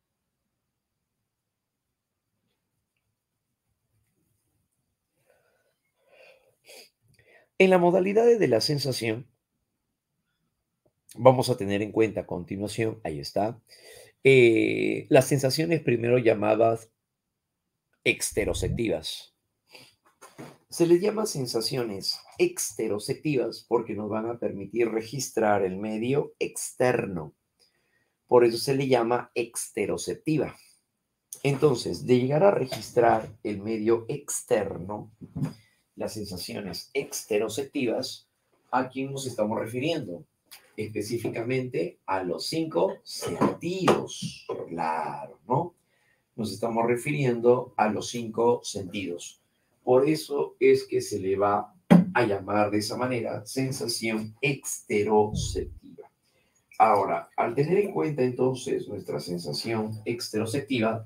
En las modalidades de la sensación, vamos a tener en cuenta a continuación, ahí está, eh, las sensaciones primero llamadas exteroceptivas. Se les llama sensaciones exteroceptivas porque nos van a permitir registrar el medio externo. Por eso se le llama exteroceptiva. Entonces, de llegar a registrar el medio externo, las sensaciones exteroceptivas, ¿a quién nos estamos refiriendo? Específicamente a los cinco sentidos. Claro, ¿no? Nos estamos refiriendo a los cinco sentidos. Por eso es que se le va a llamar de esa manera sensación exteroceptiva. Ahora, al tener en cuenta entonces nuestra sensación exteroceptiva,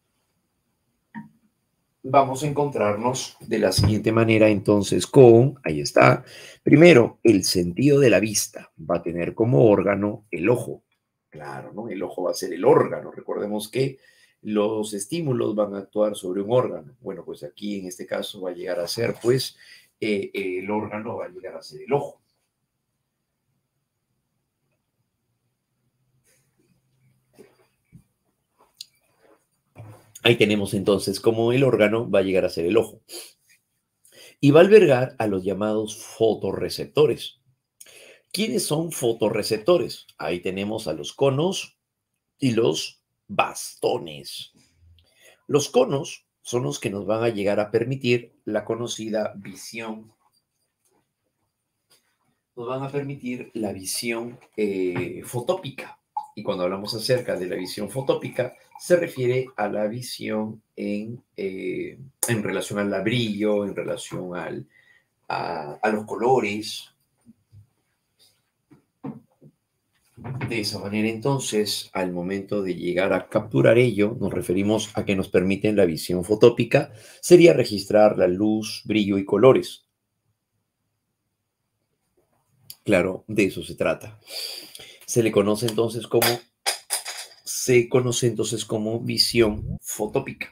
vamos a encontrarnos de la siguiente manera entonces con, ahí está, primero, el sentido de la vista va a tener como órgano el ojo. Claro, ¿no? El ojo va a ser el órgano. Recordemos que los estímulos van a actuar sobre un órgano. Bueno, pues aquí en este caso va a llegar a ser, pues, eh, el órgano va a llegar a ser el ojo. Ahí tenemos entonces cómo el órgano va a llegar a ser el ojo. Y va a albergar a los llamados fotorreceptores. ¿Quiénes son fotorreceptores? Ahí tenemos a los conos y los bastones. Los conos son los que nos van a llegar a permitir la conocida visión. Nos van a permitir la visión eh, fotópica. Y cuando hablamos acerca de la visión fotópica, se refiere a la visión en, eh, en relación al brillo, en relación al, a, a los colores. De esa manera, entonces, al momento de llegar a capturar ello, nos referimos a que nos permiten la visión fotópica, sería registrar la luz, brillo y colores. Claro, de eso se trata. Se le conoce entonces como, se conoce entonces como visión fotópica.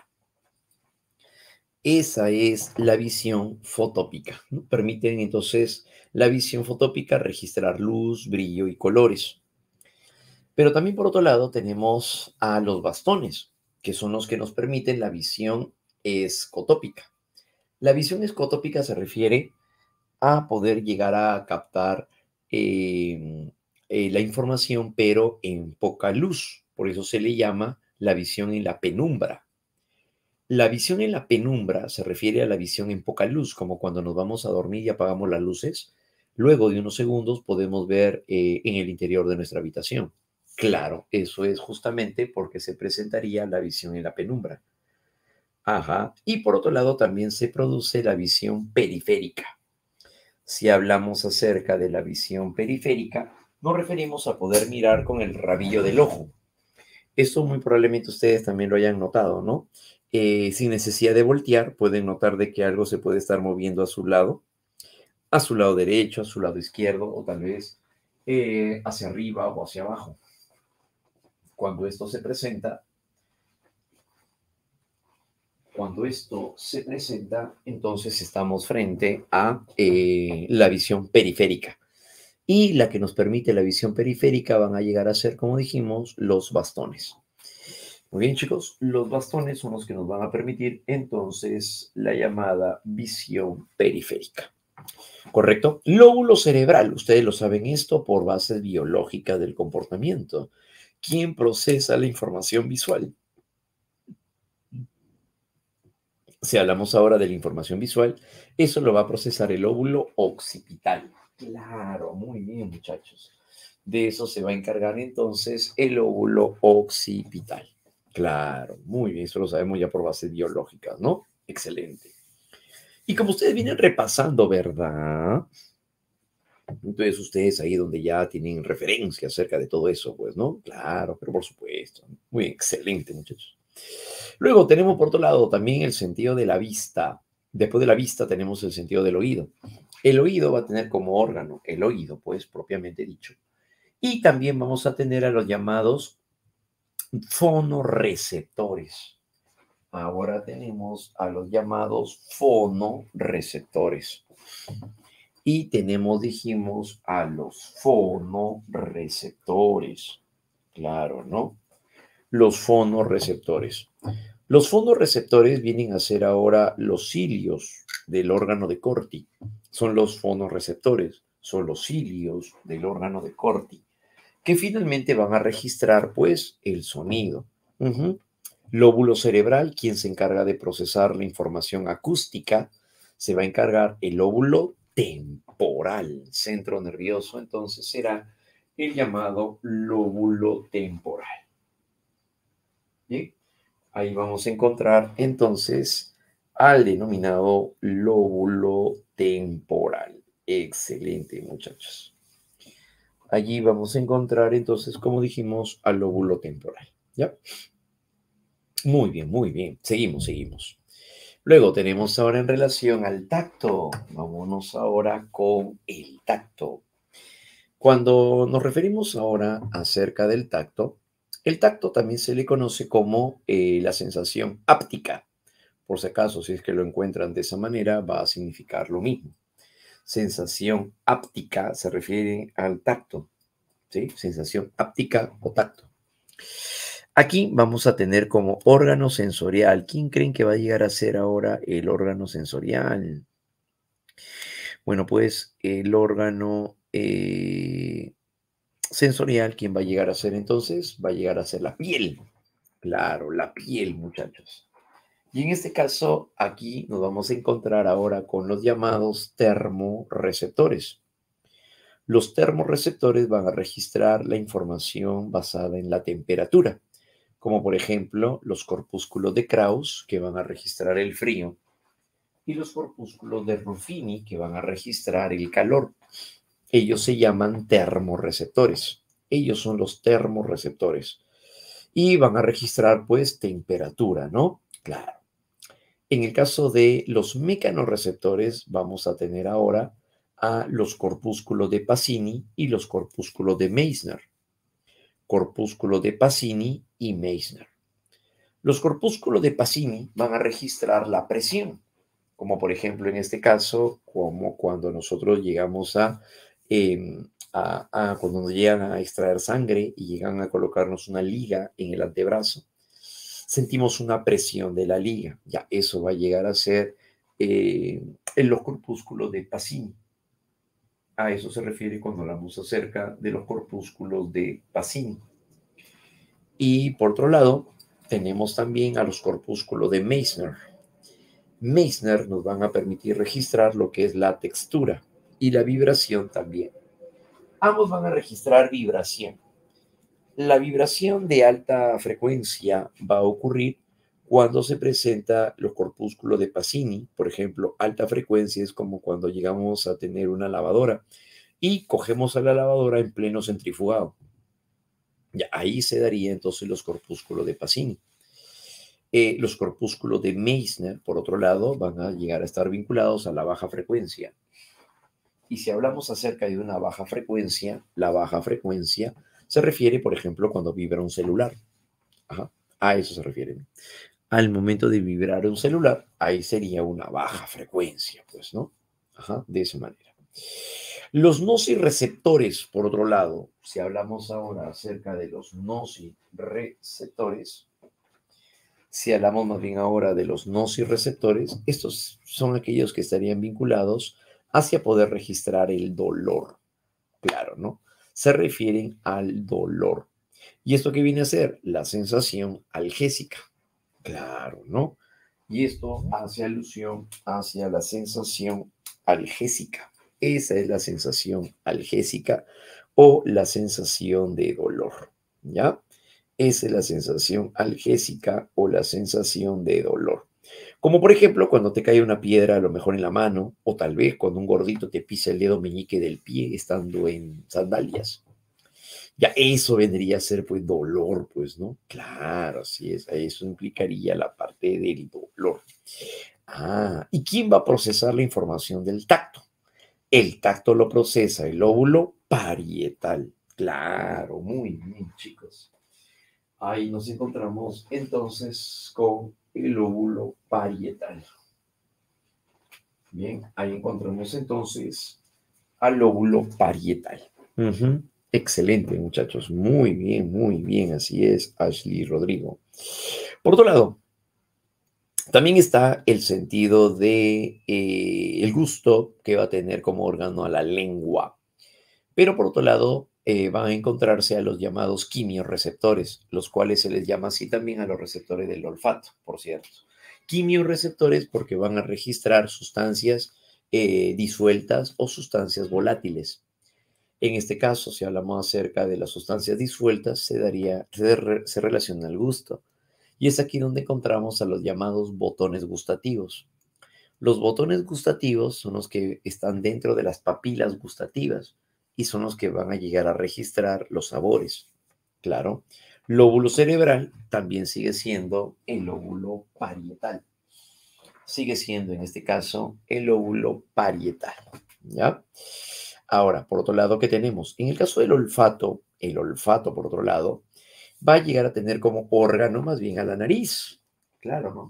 Esa es la visión fotópica, ¿no? Permiten entonces la visión fotópica registrar luz, brillo y colores. Pero también por otro lado tenemos a los bastones, que son los que nos permiten la visión escotópica. La visión escotópica se refiere a poder llegar a captar eh, eh, la información, pero en poca luz. Por eso se le llama la visión en la penumbra. La visión en la penumbra se refiere a la visión en poca luz, como cuando nos vamos a dormir y apagamos las luces. Luego de unos segundos podemos ver eh, en el interior de nuestra habitación. Claro, eso es justamente porque se presentaría la visión en la penumbra. Ajá. Y por otro lado también se produce la visión periférica. Si hablamos acerca de la visión periférica, nos referimos a poder mirar con el rabillo del ojo. Esto muy probablemente ustedes también lo hayan notado, ¿no? Eh, sin necesidad de voltear, pueden notar de que algo se puede estar moviendo a su lado, a su lado derecho, a su lado izquierdo, o tal vez eh, hacia arriba o hacia abajo. Cuando esto se presenta, cuando esto se presenta, entonces estamos frente a eh, la visión periférica. Y la que nos permite la visión periférica van a llegar a ser, como dijimos, los bastones. Muy bien, chicos, los bastones son los que nos van a permitir entonces la llamada visión periférica. ¿Correcto? Lóbulo cerebral, ustedes lo saben esto por bases biológicas del comportamiento. ¿Quién procesa la información visual? Si hablamos ahora de la información visual, eso lo va a procesar el lóbulo occipital. Claro, muy bien, muchachos. De eso se va a encargar entonces el lóbulo occipital. Claro, muy bien, eso lo sabemos ya por bases biológicas, ¿no? Excelente. Y como ustedes vienen repasando, ¿verdad? Entonces ustedes ahí donde ya tienen referencia acerca de todo eso, pues, ¿no? Claro, pero por supuesto. Muy excelente, muchachos. Luego tenemos por otro lado también el sentido de la vista. Después de la vista tenemos el sentido del oído. El oído va a tener como órgano el oído, pues propiamente dicho. Y también vamos a tener a los llamados fonoreceptores. Ahora tenemos a los llamados fonoreceptores. Y tenemos, dijimos, a los fonoreceptores. Claro, ¿no? Los fonorreceptores. Los fonorreceptores vienen a ser ahora los cilios del órgano de Corti. Son los fonorreceptores, son los cilios del órgano de Corti, que finalmente van a registrar, pues, el sonido. Ujú. Lóbulo cerebral, quien se encarga de procesar la información acústica, se va a encargar el lóbulo temporal, centro nervioso, entonces será el llamado lóbulo temporal. ¿Bien? Ahí vamos a encontrar entonces al denominado lóbulo temporal. Excelente, muchachos. Allí vamos a encontrar entonces, como dijimos, al lóbulo temporal. ¿Ya? Muy bien, muy bien. Seguimos, seguimos. Luego tenemos ahora en relación al tacto. Vámonos ahora con el tacto. Cuando nos referimos ahora acerca del tacto, el tacto también se le conoce como eh, la sensación áptica. Por si acaso, si es que lo encuentran de esa manera, va a significar lo mismo. Sensación áptica se refiere al tacto, ¿sí? Sensación áptica o tacto. Aquí vamos a tener como órgano sensorial. ¿Quién creen que va a llegar a ser ahora el órgano sensorial? Bueno, pues el órgano eh, sensorial, ¿quién va a llegar a ser entonces? Va a llegar a ser la piel. Claro, la piel, muchachos. Y en este caso, aquí nos vamos a encontrar ahora con los llamados termorreceptores. Los termorreceptores van a registrar la información basada en la temperatura, como por ejemplo los corpúsculos de Krauss, que van a registrar el frío, y los corpúsculos de Ruffini, que van a registrar el calor. Ellos se llaman termorreceptores. Ellos son los termorreceptores. Y van a registrar, pues, temperatura, ¿no? Claro. En el caso de los mecanorreceptores, vamos a tener ahora a los corpúsculos de Pacini y los corpúsculos de Meissner. Corpúsculo de Pacini y Meissner. Los corpúsculos de Pacini van a registrar la presión, como por ejemplo en este caso, como cuando nosotros llegamos a, eh, a, a, cuando nos llegan a extraer sangre y llegan a colocarnos una liga en el antebrazo, sentimos una presión de la liga. Ya eso va a llegar a ser eh, en los corpúsculos de Pacini. A eso se refiere cuando hablamos acerca de los corpúsculos de Pacini. Y por otro lado, tenemos también a los corpúsculos de Meissner. Meissner nos van a permitir registrar lo que es la textura y la vibración también. Ambos van a registrar vibración. La vibración de alta frecuencia va a ocurrir cuando se presenta los corpúsculos de Pacini. Por ejemplo, alta frecuencia es como cuando llegamos a tener una lavadora y cogemos a la lavadora en pleno centrifugado. Ya, ahí se daría entonces los corpúsculos de Pacini. Eh, los corpúsculos de Meissner, por otro lado, van a llegar a estar vinculados a la baja frecuencia. Y si hablamos acerca de una baja frecuencia, la baja frecuencia se refiere, por ejemplo, cuando vibra un celular. Ajá, a eso se refiere. Al momento de vibrar un celular, ahí sería una baja frecuencia, pues, ¿no? Ajá, de esa manera. Los nociceptores, por otro lado, si hablamos ahora acerca de los nociceptores, si hablamos más bien ahora de los nociceptores, estos son aquellos que estarían vinculados hacia poder registrar el dolor. Claro, ¿no? Se refieren al dolor. ¿Y esto qué viene a ser? La sensación algésica. Claro, ¿no? Y esto hace alusión hacia la sensación algésica. Esa es la sensación algésica o la sensación de dolor, ¿ya? Esa es la sensación algésica o la sensación de dolor. Como por ejemplo cuando te cae una piedra a lo mejor en la mano o tal vez cuando un gordito te pisa el dedo meñique del pie estando en sandalias. Ya eso vendría a ser pues dolor, pues, ¿no? Claro, así es. Eso implicaría la parte del dolor. Ah, ¿y quién va a procesar la información del tacto? El tacto lo procesa el lóbulo parietal. Claro, muy bien, chicos. Ahí nos encontramos entonces con el lóbulo parietal. Bien, ahí encontramos entonces al lóbulo parietal. Uh-huh. Excelente, muchachos. Muy bien, muy bien. Así es, Ashley Rodrigo. Por otro lado, también está el sentido de eh, el gusto que va a tener como órgano a la lengua. Pero por otro lado, eh, van a encontrarse a los llamados quimiorreceptores, los cuales se les llama así también a los receptores del olfato, por cierto. Quimiorreceptores porque van a registrar sustancias eh, disueltas o sustancias volátiles. En este caso, si hablamos acerca de las sustancias disueltas, se daría, se, re- se relaciona al gusto. Y es aquí donde encontramos a los llamados botones gustativos. Los botones gustativos son los que están dentro de las papilas gustativas y son los que van a llegar a registrar los sabores. Claro. Lóbulo cerebral también sigue siendo el lóbulo parietal. Sigue siendo en este caso el lóbulo parietal. ¿Ya? Ahora, por otro lado, ¿qué tenemos? En el caso del olfato, el olfato, por otro lado, va a llegar a tener como órgano más bien a la nariz. Claro, ¿no?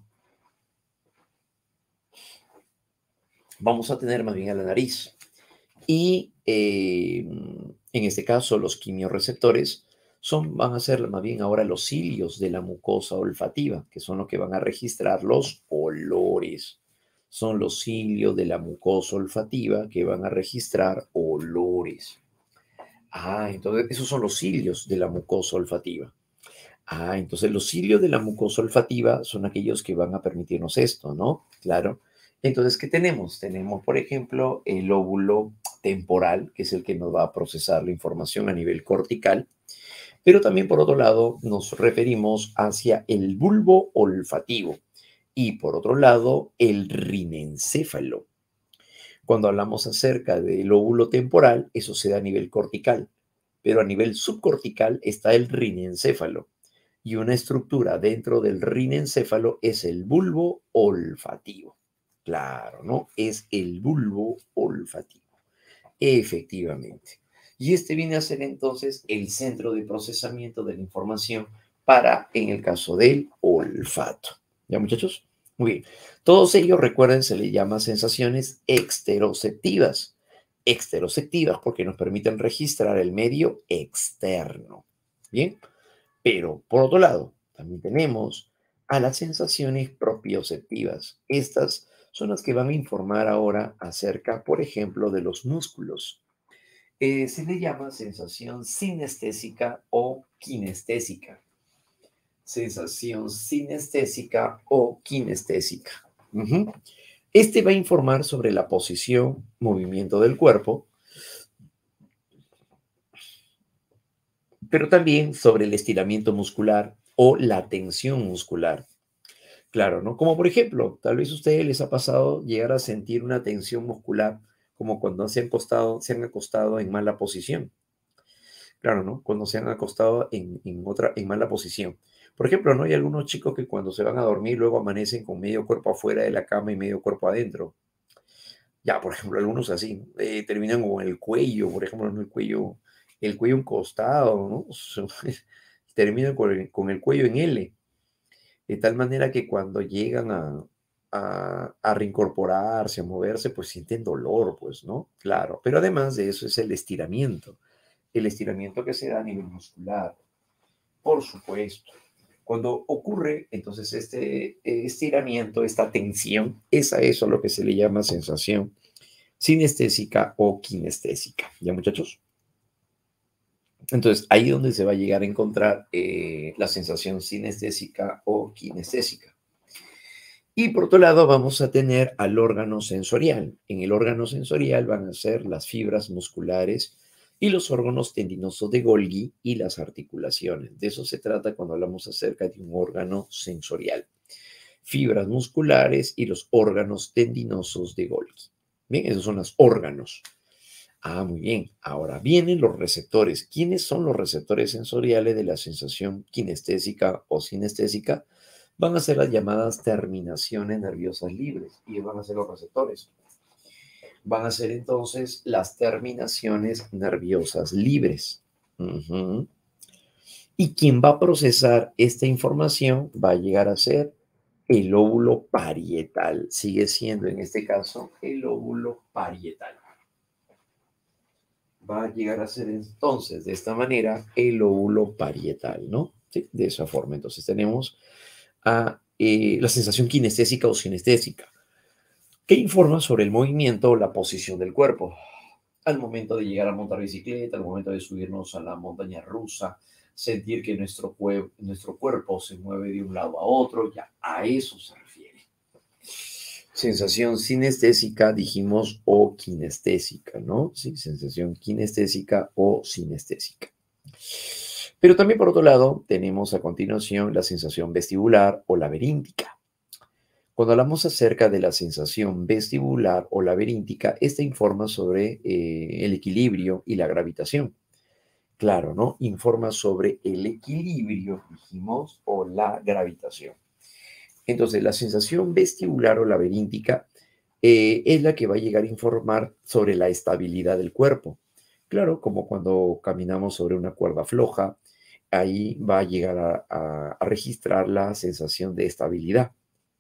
Vamos a tener más bien a la nariz. Y eh, en este caso, los quimiorreceptores son, van a ser más bien ahora los cilios de la mucosa olfativa, que son los que van a registrar los olores. Son los cilios de la mucosa olfativa que van a registrar olores. Ah, entonces esos son los cilios de la mucosa olfativa. Ah, entonces los cilios de la mucosa olfativa son aquellos que van a permitirnos esto, ¿no? Claro. Entonces, ¿qué tenemos? Tenemos, por ejemplo, el lóbulo temporal, que es el que nos va a procesar la información a nivel cortical, pero también, por otro lado, nos referimos hacia el bulbo olfativo y, por otro lado, el rinencéfalo. Cuando hablamos acerca del lóbulo temporal, eso se da a nivel cortical, pero a nivel subcortical está el rinencéfalo y una estructura dentro del rinencéfalo es el bulbo olfativo. Claro, ¿no? Es el bulbo olfativo. Efectivamente. Y este viene a ser entonces el centro de procesamiento de la información para, en el caso del olfato. ¿Ya, muchachos? Muy bien. Todos ellos, recuerden, se les llama sensaciones exteroceptivas. Exteroceptivas porque nos permiten registrar el medio externo. Bien. Pero, por otro lado, también tenemos a las sensaciones propioceptivas. Estas son las que van a informar ahora acerca, por ejemplo, de los músculos. Eh, se le llama sensación sinestésica o kinestésica. Sensación sinestésica o kinestésica. Ujú. Este va a informar sobre la posición, movimiento del cuerpo, pero también sobre el estiramiento muscular o la tensión muscular. Claro, ¿no? Como por ejemplo, tal vez a ustedes les ha pasado llegar a sentir una tensión muscular como cuando se han acostado, se han acostado en mala posición. Claro, ¿no? Cuando se han acostado en, en otra, en mala posición. Por ejemplo, ¿no? Hay algunos chicos que cuando se van a dormir luego amanecen con medio cuerpo afuera de la cama y medio cuerpo adentro. Ya, por ejemplo, algunos así, ¿no? Eh, terminan con el cuello, por ejemplo, ¿no? El cuello, el cuello encostado, ¿no? Terminan con el, con el cuello en L. De tal manera que cuando llegan a, a, a reincorporarse, a moverse, pues sienten dolor, pues, ¿no? Claro, pero además de eso es el estiramiento, el estiramiento que se da a nivel muscular, por supuesto. Cuando ocurre entonces este eh, estiramiento, esta tensión, es a eso lo que se le llama sensación sinestésica o kinestésica. ¿Ya, muchachos? Entonces, ahí es donde se va a llegar a encontrar eh, la sensación sinestésica o kinestésica. Y por otro lado, vamos a tener al órgano sensorial. En el órgano sensorial van a ser las fibras musculares y los órganos tendinosos de Golgi y las articulaciones. De eso se trata cuando hablamos acerca de un órgano sensorial. Fibras musculares y los órganos tendinosos de Golgi. Bien, esos son los órganos. Ah, muy bien. Ahora vienen los receptores. ¿Quiénes son los receptores sensoriales de la sensación kinestésica o sinestésica? Van a ser las llamadas terminaciones nerviosas libres y van a ser los receptores. Van a ser entonces las terminaciones nerviosas libres. Ujú. Y quien va a procesar esta información va a llegar a ser el lóbulo parietal. Sigue siendo en este caso el lóbulo parietal. va a llegar a ser entonces de esta manera el lóbulo parietal, ¿no? ¿Sí? De esa forma. Entonces tenemos a eh, la sensación kinestésica o sinestésica, que informa sobre el movimiento o la posición del cuerpo. Al momento de llegar a montar bicicleta, al momento de subirnos a la montaña rusa, sentir que nuestro, cue- nuestro cuerpo se mueve de un lado a otro, ya a eso se refiere. Sensación sinestésica, dijimos, o kinestésica, ¿no? Sí, sensación kinestésica o sinestésica. Pero también, por otro lado, tenemos a continuación la sensación vestibular o laberíntica. Cuando hablamos acerca de la sensación vestibular o laberíntica, esta informa sobre eh, el equilibrio y la gravitación. Claro, ¿no? Informa sobre el equilibrio, dijimos, o la gravitación. Entonces, la sensación vestibular o laberíntica eh, es la que va a llegar a informar sobre la estabilidad del cuerpo. Claro, como cuando caminamos sobre una cuerda floja, ahí va a llegar a, a- a registrar la sensación de estabilidad.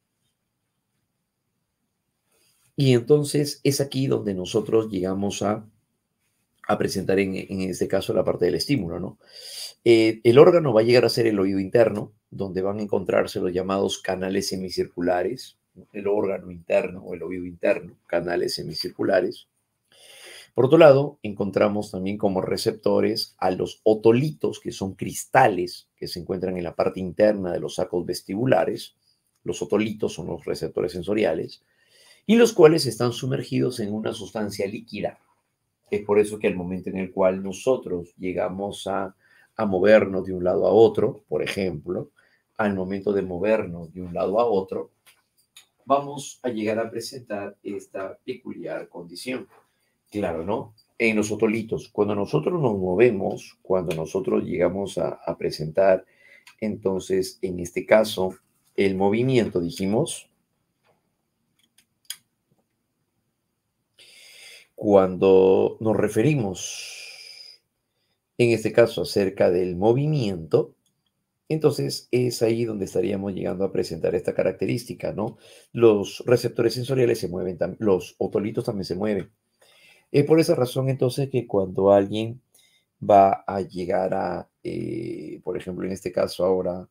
Y entonces es aquí donde nosotros llegamos a, a presentar en, en este caso la parte del estímulo, ¿no? Eh, el órgano va a llegar a ser el oído interno, donde van a encontrarse los llamados canales semicirculares, ¿no? El órgano interno o el oído interno, canales semicirculares. Por otro lado, encontramos también como receptores a los otolitos, que son cristales que se encuentran en la parte interna de los sacos vestibulares. Los otolitos son los receptores sensoriales y los cuales están sumergidos en una sustancia líquida. Es por eso que al momento en el cual nosotros llegamos a, a movernos de un lado a otro, por ejemplo, al momento de movernos de un lado a otro, vamos a llegar a presentar esta peculiar condición. Claro, ¿no? En los otolitos, cuando nosotros nos movemos, cuando nosotros llegamos a, a presentar, entonces, en este caso, el movimiento, dijimos, cuando nos referimos, en este caso, acerca del movimiento, entonces es ahí donde estaríamos llegando a presentar esta característica, ¿no? Los receptores sensoriales se mueven, tam- los otolitos también se mueven. Es por esa razón entonces que cuando alguien va a llegar a, eh, por ejemplo, en este caso ahora,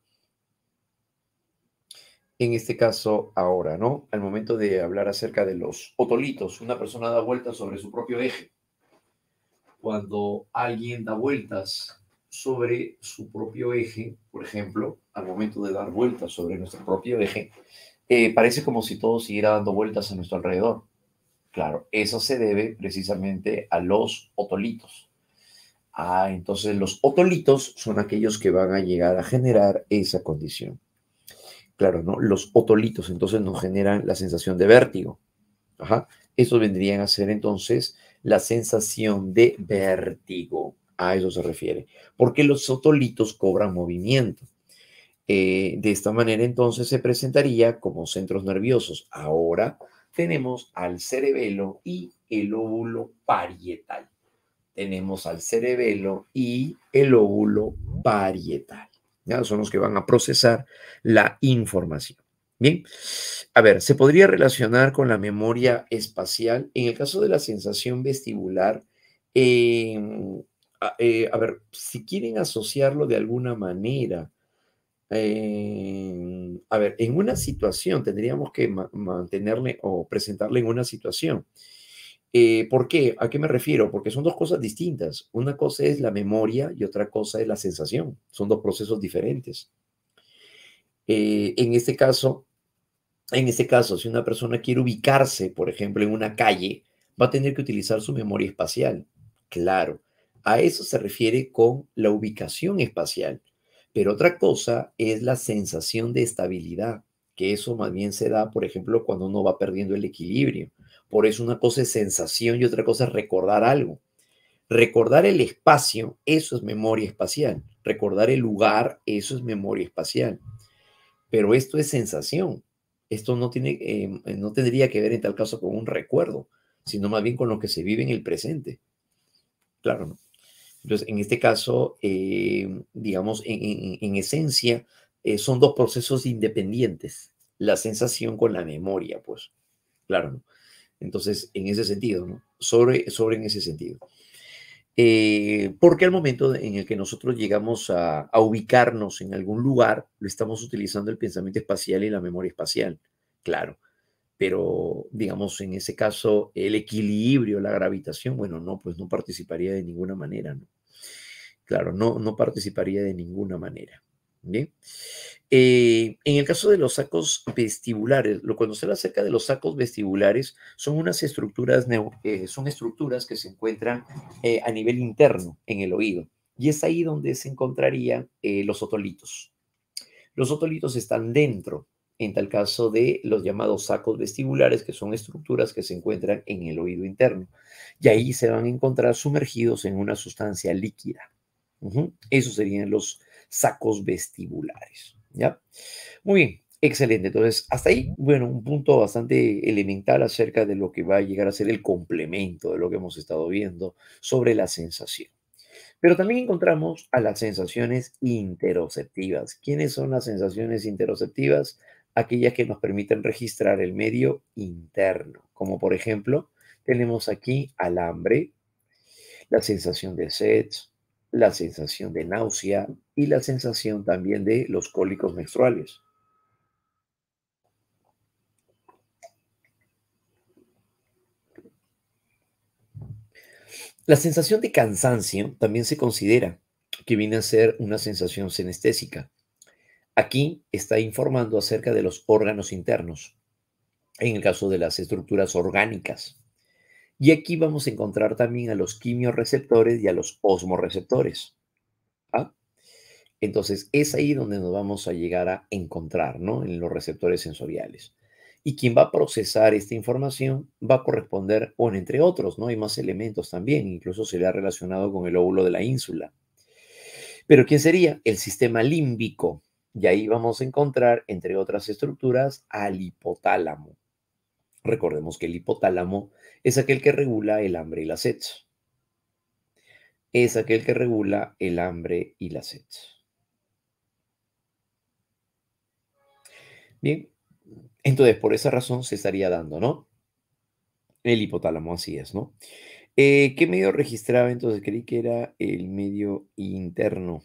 en este caso ahora, ¿no? Al momento de hablar acerca de los otolitos, una persona da vueltas sobre su propio eje. Cuando alguien da vueltas sobre su propio eje, por ejemplo, al momento de dar vueltas sobre nuestro propio eje, eh, parece como si todo siguiera dando vueltas a nuestro alrededor. Claro, eso se debe precisamente a los otolitos. Ah, entonces los otolitos son aquellos que van a llegar a generar esa condición. Claro, ¿no? Los otolitos entonces nos generan la sensación de vértigo. Ajá. Eso vendrían a ser entonces la sensación de vértigo. A eso se refiere. Porque los otolitos cobran movimiento. Eh, de esta manera entonces se presentaría como centros nerviosos. Ahora tenemos al cerebelo y el óvulo parietal. Tenemos al cerebelo y el óvulo parietal. ¿Ya? Son los que van a procesar la información. Bien, a ver, se podría relacionar con la memoria espacial. En el caso de la sensación vestibular, eh, a, eh, a ver, si quieren asociarlo de alguna manera, eh, a ver, en una situación tendríamos que ma- mantenerle o presentarle en una situación. Eh, ¿por qué? ¿A qué me refiero? Porque son dos cosas distintas. Una cosa es la memoria y otra cosa es la sensación. Son dos procesos diferentes. Eh, en este caso, en este caso, si una persona quiere ubicarse, por ejemplo, en una calle, va a tener que utilizar su memoria espacial. Claro, a eso se refiere con la ubicación espacial. Pero otra cosa es la sensación de estabilidad, que eso más bien se da, por ejemplo, cuando uno va perdiendo el equilibrio. Por eso una cosa es sensación y otra cosa es recordar algo. Recordar el espacio, eso es memoria espacial. Recordar el lugar, eso es memoria espacial. Pero esto es sensación. Esto no tiene, eh, no tendría que ver en tal caso con un recuerdo, sino más bien con lo que se vive en el presente. Claro, ¿no? Entonces, en este caso, eh, digamos, en, en- en esencia, eh, son dos procesos independientes. La sensación con la memoria, pues. Claro, ¿no? Entonces, en ese sentido, ¿no? Sobre, sobre en ese sentido. Eh, porque al momento en el que nosotros llegamos a, a ubicarnos en algún lugar, lo estamos utilizando el pensamiento espacial y la memoria espacial, claro. Pero, digamos, en ese caso, el equilibrio, la gravitación, bueno, no, pues no participaría de ninguna manera, ¿no? Claro, no, no participaría de ninguna manera. Bien. Eh, en el caso de los sacos vestibulares, lo cuando se habla acerca de los sacos vestibulares, son unas estructuras, neu- eh, son estructuras que se encuentran eh, a nivel interno en el oído. Y es ahí donde se encontrarían eh, los otolitos. Los otolitos están dentro, en tal caso de los llamados sacos vestibulares, que son estructuras que se encuentran en el oído interno. Y ahí se van a encontrar sumergidos en una sustancia líquida. Ujú. Esos serían los sacos vestibulares. ¿Ya? Muy bien, excelente. Entonces, hasta ahí, bueno, un punto bastante elemental acerca de lo que va a llegar a ser el complemento de lo que hemos estado viendo sobre la sensación. Pero también encontramos a las sensaciones interoceptivas. ¿Quiénes son las sensaciones interoceptivas? Aquellas que nos permiten registrar el medio interno, como por ejemplo, tenemos aquí alambre, la sensación de sed, la sensación de náusea y la sensación también de los cólicos menstruales. La sensación de cansancio también se considera que viene a ser una sensación senestésica. Aquí está informando acerca de los órganos internos, en el caso de las estructuras orgánicas. Y aquí vamos a encontrar también a los quimiorreceptores y a los osmoreceptores. ¿Ah? Entonces, es ahí donde nos vamos a llegar a encontrar, ¿no? En los receptores sensoriales. Y quien va a procesar esta información va a corresponder, bueno, entre otros, ¿no? Hay más elementos también, incluso se le ha relacionado con el óvulo de la ínsula. Pero ¿quién sería? El sistema límbico. Y ahí vamos a encontrar, entre otras estructuras, al hipotálamo. Recordemos que el hipotálamo es aquel que regula el hambre y la sed. Es aquel que regula el hambre y la sed. Bien, entonces por esa razón se estaría dando, ¿no? El hipotálamo, así es, ¿no? Eh, ¿qué medio registraba entonces? Creí que era el medio interno.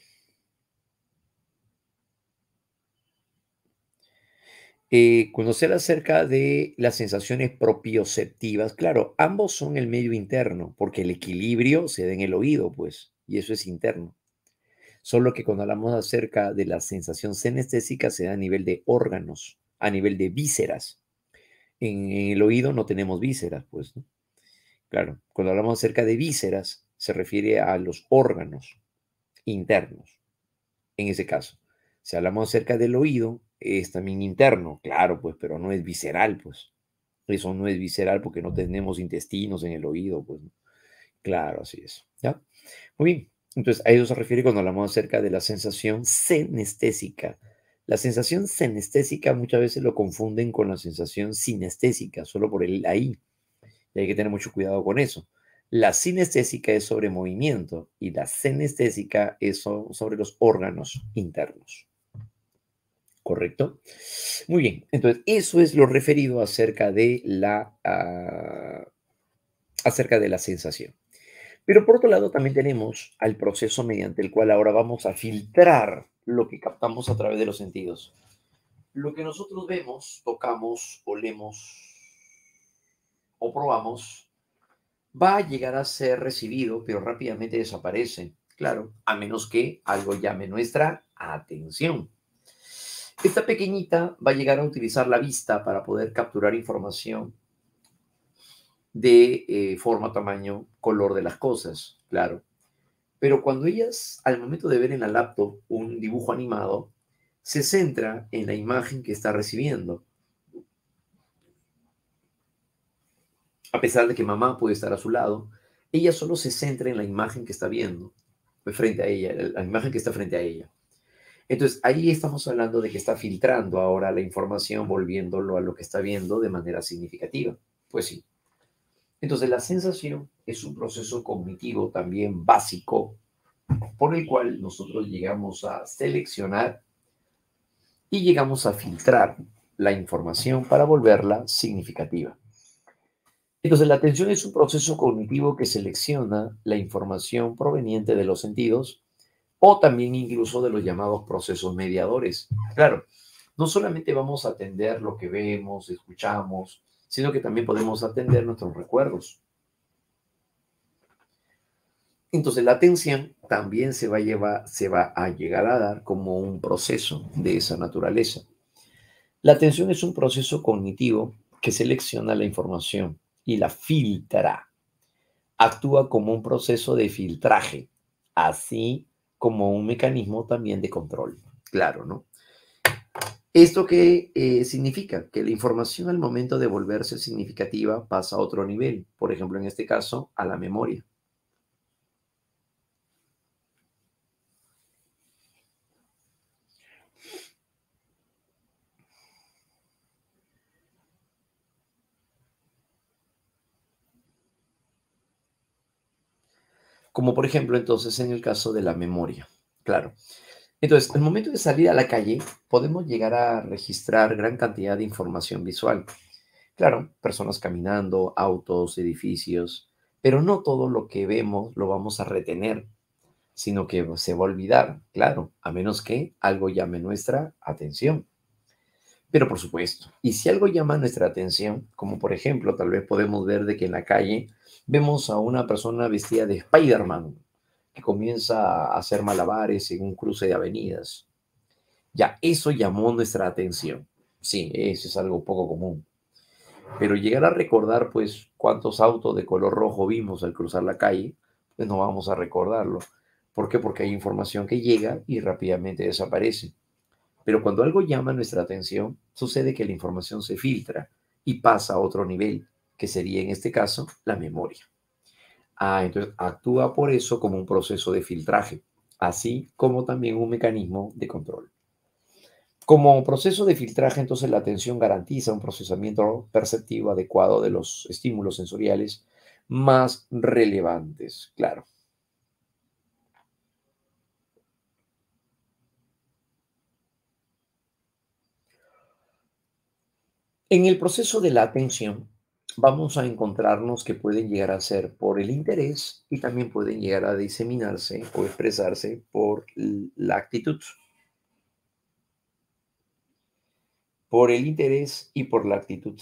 Eh, cuando se habla acerca de las sensaciones propioceptivas, claro, ambos son el medio interno, porque el equilibrio se da en el oído, pues, y eso es interno. Solo que cuando hablamos acerca de la sensación senestésica se da a nivel de órganos, a nivel de vísceras. En el oído no tenemos vísceras, pues, ¿no? Claro, cuando hablamos acerca de vísceras se refiere a los órganos internos, en ese caso. Si hablamos acerca del oído, es también interno, claro, pues, pero no es visceral, pues. Eso no es visceral porque no tenemos intestinos en el oído, pues, ¿no? Claro, así es, ¿ya? Muy bien. Entonces, a eso se refiere cuando hablamos acerca de la sensación senestésica. La sensación senestésica muchas veces lo confunden con la sensación sinestésica, solo por el ahí. Y hay que tener mucho cuidado con eso. La sinestésica es sobre movimiento y la senestésica es so- sobre los órganos internos. ¿Correcto? Muy bien. Entonces, eso es lo referido acerca de la, ah, acerca de la sensación. Pero por otro lado, también tenemos al proceso mediante el cual ahora vamos a filtrar lo que captamos a través de los sentidos. Lo que nosotros vemos, tocamos, olemos o probamos va a llegar a ser recibido, pero rápidamente desaparece. Claro, a menos que algo llame nuestra atención. Esta pequeñita va a llegar a utilizar la vista para poder capturar información de eh, forma, tamaño, color de las cosas, claro. Pero cuando ellas, al momento de ver en la laptop un dibujo animado, se centra en la imagen que está recibiendo, a pesar de que mamá puede estar a su lado, ella solo se centra en la imagen que está viendo, pues, frente a ella, la imagen que está frente a ella. Entonces, ahí estamos hablando de que está filtrando ahora la información, volviéndolo a lo que está viendo de manera significativa. Pues sí. Entonces, la sensación es un proceso cognitivo también básico por el cual nosotros llegamos a seleccionar y llegamos a filtrar la información para volverla significativa. Entonces, la atención es un proceso cognitivo que selecciona la información proveniente de los sentidos o también incluso de los llamados procesos mediadores. Claro, no solamente vamos a atender lo que vemos, escuchamos, sino que también podemos atender nuestros recuerdos. Entonces, la atención también se va a llevar, se va a llegar a dar como un proceso de esa naturaleza. La atención es un proceso cognitivo que selecciona la información y la filtra. Actúa como un proceso de filtraje, así como un mecanismo también de control. Claro, ¿no? ¿Esto qué eh, significa? Que la información al momento de volverse significativa pasa a otro nivel, por ejemplo, en este caso, a la memoria. Como por ejemplo, entonces, en el caso de la memoria. Claro. Entonces, al momento de salir a la calle, podemos llegar a registrar gran cantidad de información visual. Claro, personas caminando, autos, edificios, pero no todo lo que vemos lo vamos a retener, sino que se va a olvidar, claro, a menos que algo llame nuestra atención. Pero por supuesto, y si algo llama nuestra atención, como por ejemplo, tal vez podemos ver de que en la calle vemos a una persona vestida de Spider-Man que comienza a hacer malabares en un cruce de avenidas. Ya, eso llamó nuestra atención. Sí, eso es algo poco común. Pero llegar a recordar, pues, cuántos autos de color rojo vimos al cruzar la calle, pues no vamos a recordarlo. ¿Por qué? Porque hay información que llega y rápidamente desaparece. Pero cuando algo llama nuestra atención, sucede que la información se filtra y pasa a otro nivel, que sería en este caso la memoria. Ah, entonces actúa por eso como un proceso de filtraje, así como también un mecanismo de control. Como proceso de filtraje, entonces la atención garantiza un procesamiento perceptivo adecuado de los estímulos sensoriales más relevantes, claro. En el proceso de la atención, vamos a encontrarnos que pueden llegar a ser por el interés y también pueden llegar a diseminarse o expresarse por l- la actitud, por el interés y por la actitud.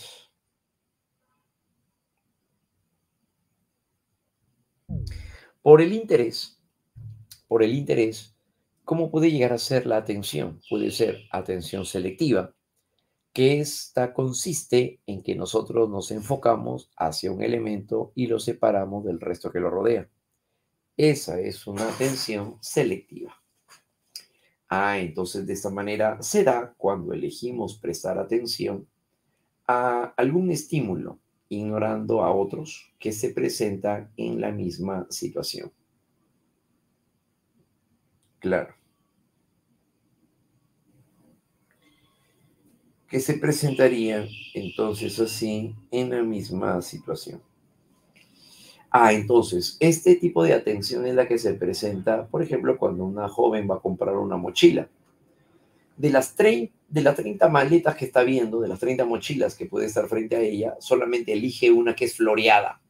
Por el interés, por el interés, ¿cómo puede llegar a ser la atención? Puede ser atención selectiva, que esta consiste en que nosotros nos enfocamos hacia un elemento y lo separamos del resto que lo rodea. Esa es una atención selectiva. Ah, entonces de esta manera se da cuando elegimos prestar atención a algún estímulo, ignorando a otros que se presentan en la misma situación. Claro, que se presentarían entonces así en la misma situación. Ah, entonces, este tipo de atención es la que se presenta, por ejemplo, cuando una joven va a comprar una mochila. De las, trein- de las treinta maletas que está viendo, de las treinta mochilas que puede estar frente a ella, solamente elige una que es floreada.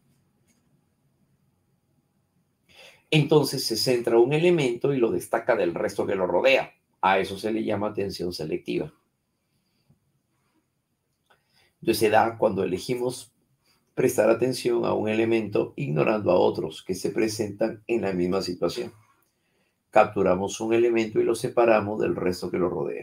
Entonces se centra un elemento y lo destaca del resto que lo rodea. A eso se le llama atención selectiva. Entonces se da cuando elegimos prestar atención a un elemento ignorando a otros que se presentan en la misma situación. Capturamos un elemento y lo separamos del resto que lo rodea.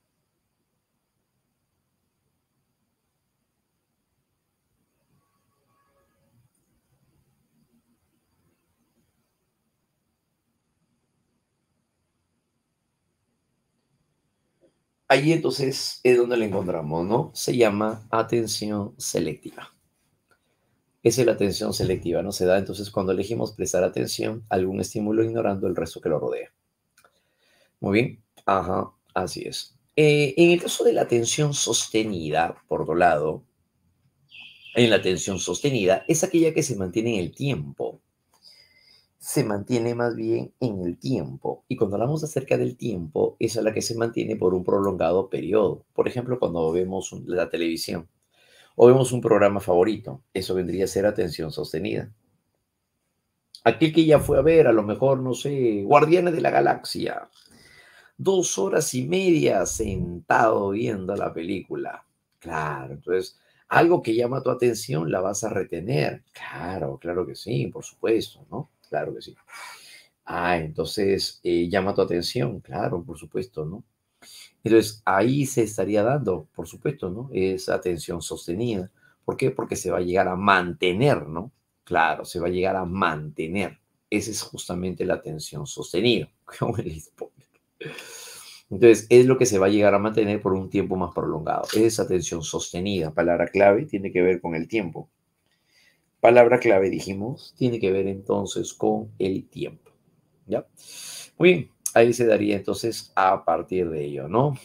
Ahí entonces es donde la encontramos, ¿no? Se llama atención selectiva. Esa es la atención selectiva, ¿no? Se da entonces cuando elegimos prestar atención a algún estímulo ignorando el resto que lo rodea. Muy bien. Ajá, así es. Eh, en el caso de la atención sostenida, por otro lado, en la atención sostenida es aquella que se mantiene en el tiempo. Se mantiene más bien en el tiempo. Y cuando hablamos acerca del tiempo, esa es la que se mantiene por un prolongado periodo. Por ejemplo, cuando vemos un- la televisión. O vemos un programa favorito. Eso vendría a ser atención sostenida. Aquel que ya fue a ver, a lo mejor, no sé, Guardianes de la Galaxia. Dos horas y media sentado viendo la película. Claro, entonces, algo que llama tu atención la vas a retener. Claro, claro que sí, por supuesto, ¿no? Claro que sí. Ah, entonces, eh, llama tu atención, claro, por supuesto, ¿no? Entonces, ahí se estaría dando, por supuesto, ¿no? Esa atención sostenida. ¿Por qué? Porque se va a llegar a mantener, ¿no? Claro, se va a llegar a mantener. Esa es justamente la atención sostenida. Como el spoiler. Entonces, es lo que se va a llegar a mantener por un tiempo más prolongado. Es atención sostenida. Palabra clave tiene que ver con el tiempo. Palabra clave, dijimos, tiene que ver entonces con el tiempo. ¿Ya? Muy bien, ahí se daría entonces a partir de ello, ¿no?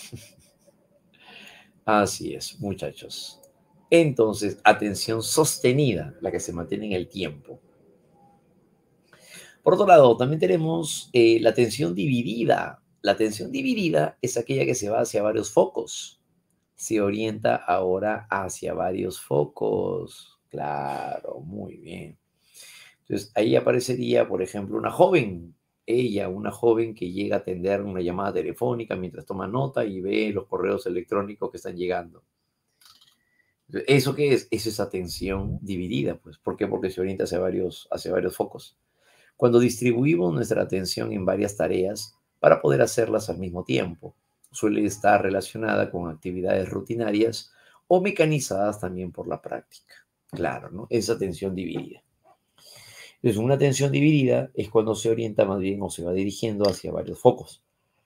Así es, muchachos. Entonces, atención sostenida, la que se mantiene en el tiempo. Por otro lado, también tenemos eh, la atención dividida. La atención dividida es aquella que se va hacia varios focos. Se orienta ahora hacia varios focos. Claro, muy bien. Entonces, ahí aparecería, por ejemplo, una joven. Ella, una joven que llega a atender una llamada telefónica mientras toma nota y ve los correos electrónicos que están llegando. ¿Eso qué es? Eso es atención dividida, pues. ¿Por qué? Porque se orienta hacia varios, hacia varios focos. Cuando distribuimos nuestra atención en varias tareas para poder hacerlas al mismo tiempo, suele estar relacionada con actividades rutinarias o mecanizadas también por la práctica. Claro, ¿no? Es atención dividida. Entonces, una atención dividida es cuando se orienta más bien o se va dirigiendo hacia varios focos.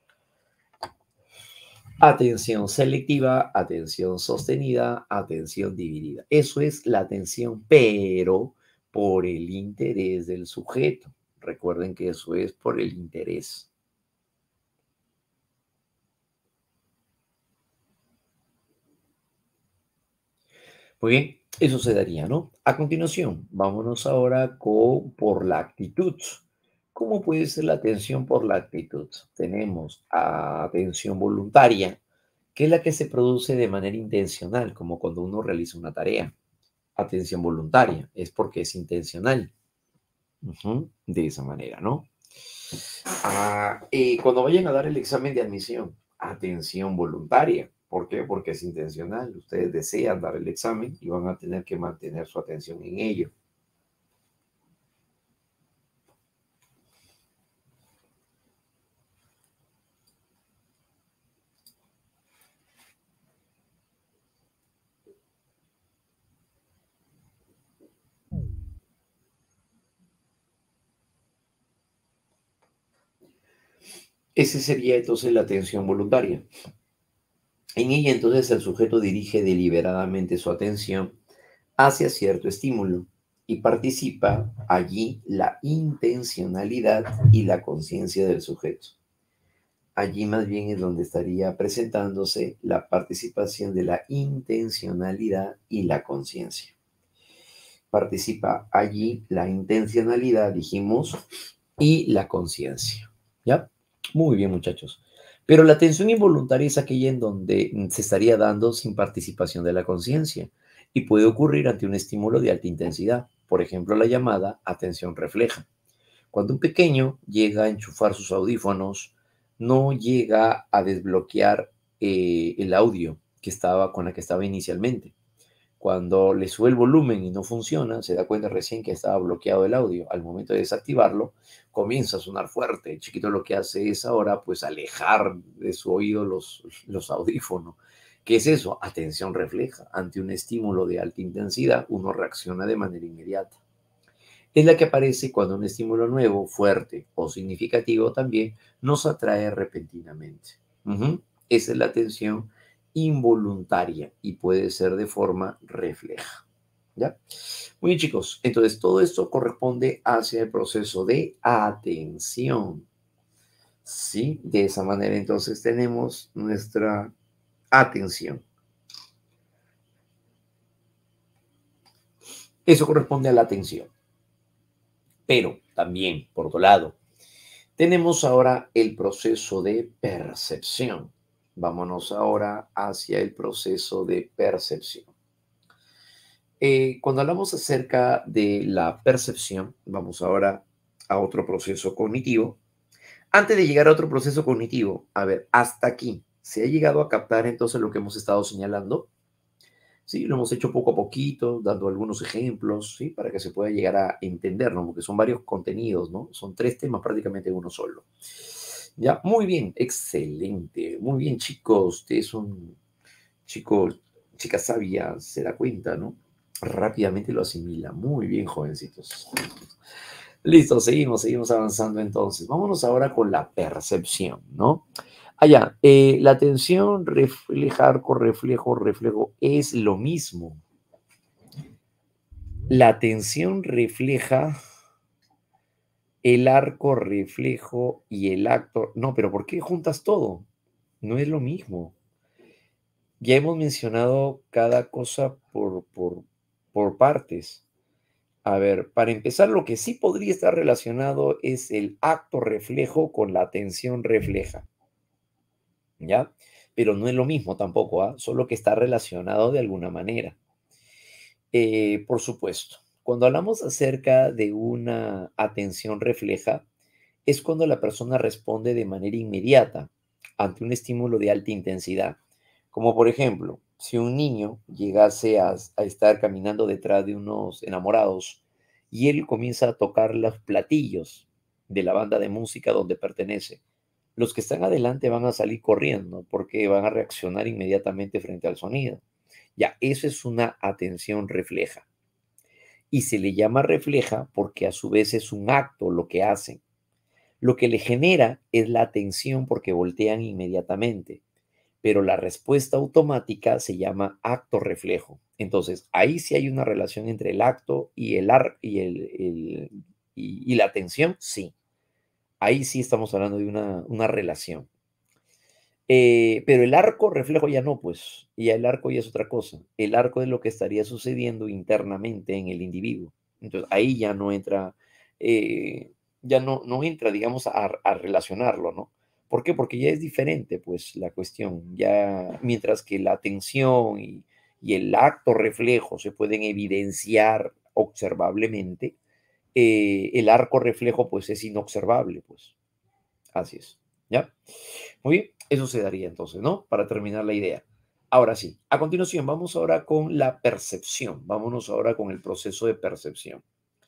Atención selectiva, atención sostenida, atención dividida. Eso es la atención, pero por el interés del sujeto. Recuerden que eso es por el interés. Muy bien, eso se daría, ¿no? A continuación, vámonos ahora con por la actitud. ¿Cómo puede ser la atención por la actitud? Tenemos atención voluntaria, que es la que se produce de manera intencional, como cuando uno realiza una tarea. Atención voluntaria, es porque es intencional. Ujú, de esa manera, ¿no? Ah, y cuando vayan a dar el examen de admisión, atención voluntaria. ¿Por qué? Porque es intencional. Ustedes desean dar el examen y van a tener que mantener su atención en ello. Ese sería entonces la atención voluntaria. En ella entonces el sujeto dirige deliberadamente su atención hacia cierto estímulo y participa allí la intencionalidad y la conciencia del sujeto. Allí más bien es donde estaría presentándose la participación de la intencionalidad y la conciencia. Participa allí la intencionalidad, dijimos, y la conciencia. ¿Ya? Muy bien, muchachos. Pero la atención involuntaria es aquella en donde mm, se estaría dando sin participación de la conciencia y puede ocurrir ante un estímulo de alta intensidad. Por ejemplo, la llamada atención refleja. Cuando un pequeño llega a enchufar sus audífonos, no llega a desbloquear eh, el audio que estaba con la que estaba inicialmente. Cuando le sube el volumen y no funciona, se da cuenta recién que estaba bloqueado el audio. Al momento de desactivarlo, comienza a sonar fuerte. El chiquito lo que hace es ahora, pues, alejar de su oído los, los audífonos. ¿Qué es eso? Atención refleja. Ante un estímulo de alta intensidad, uno reacciona de manera inmediata. Es la que aparece cuando un estímulo nuevo, fuerte o significativo también nos atrae repentinamente. Ujú. Esa es la atención involuntaria y puede ser de forma refleja. ¿Ya? Muy bien, chicos. Entonces, todo esto corresponde hacia el proceso de atención. ¿Sí? De esa manera, entonces, tenemos nuestra atención. Eso corresponde a la atención. Pero también, por otro lado, tenemos ahora el proceso de percepción. Vámonos ahora hacia el proceso de percepción. Eh, cuando hablamos acerca de la percepción, vamos ahora a otro proceso cognitivo. Antes de llegar a otro proceso cognitivo, a ver, hasta aquí, ¿se ha llegado a captar entonces lo que hemos estado señalando? Sí, lo hemos hecho poco a poquito, dando algunos ejemplos, ¿sí? Para que se pueda llegar a entender, ¿no? Porque son varios contenidos, ¿no? Son tres temas prácticamente uno solo. Ya, muy bien, excelente. Muy bien, chicos. Usted es un chico, chica sabia, se da cuenta, ¿no? Rápidamente lo asimila. Muy bien, jovencitos. Listo, seguimos, seguimos avanzando entonces. Vámonos ahora con la percepción, ¿no? Allá, eh, la atención, refleja, arco, reflejo, reflejo, es lo mismo. La atención refleja el arco, reflejo y el acto. No, pero ¿por qué juntas todo? No es lo mismo. Ya hemos mencionado cada cosa por, por, por partes. A ver, para empezar, lo que sí podría estar relacionado es el acto reflejo con la atención refleja, ¿ya? Pero no es lo mismo tampoco, ¿ah? Solo que está relacionado de alguna manera. Eh, por supuesto, cuando hablamos acerca de una atención refleja, es cuando la persona responde de manera inmediata ante un estímulo de alta intensidad. Como por ejemplo, si un niño llegase a, a estar caminando detrás de unos enamorados y él comienza a tocar los platillos de la banda de música donde pertenece, los que están adelante van a salir corriendo porque van a reaccionar inmediatamente frente al sonido. Ya, eso es una atención refleja. Y se le llama refleja porque a su vez es un acto lo que hacen. Lo que le genera es la atención porque voltean inmediatamente, pero la respuesta automática se llama acto reflejo. Entonces, ahí sí hay una relación entre el acto y, el ar y, el, el- y, y la atención, sí. Ahí sí estamos hablando de una, una relación. Eh, pero el arco reflejo ya no, pues, ya el arco ya es otra cosa. El arco es lo que estaría sucediendo internamente en el individuo. Entonces, ahí ya no entra, eh, ya no, no entra, digamos, a, a relacionarlo, ¿no? ¿Por qué? Porque ya es diferente, pues, la cuestión. Ya, mientras que la atención y, y el acto reflejo se pueden evidenciar observablemente, eh, el arco reflejo, pues, es inobservable, pues. Así es. ¿Ya? Muy bien, eso se daría entonces, ¿no? Para terminar la idea. Ahora sí, a continuación vamos ahora con la percepción. Vámonos ahora con el proceso de percepción.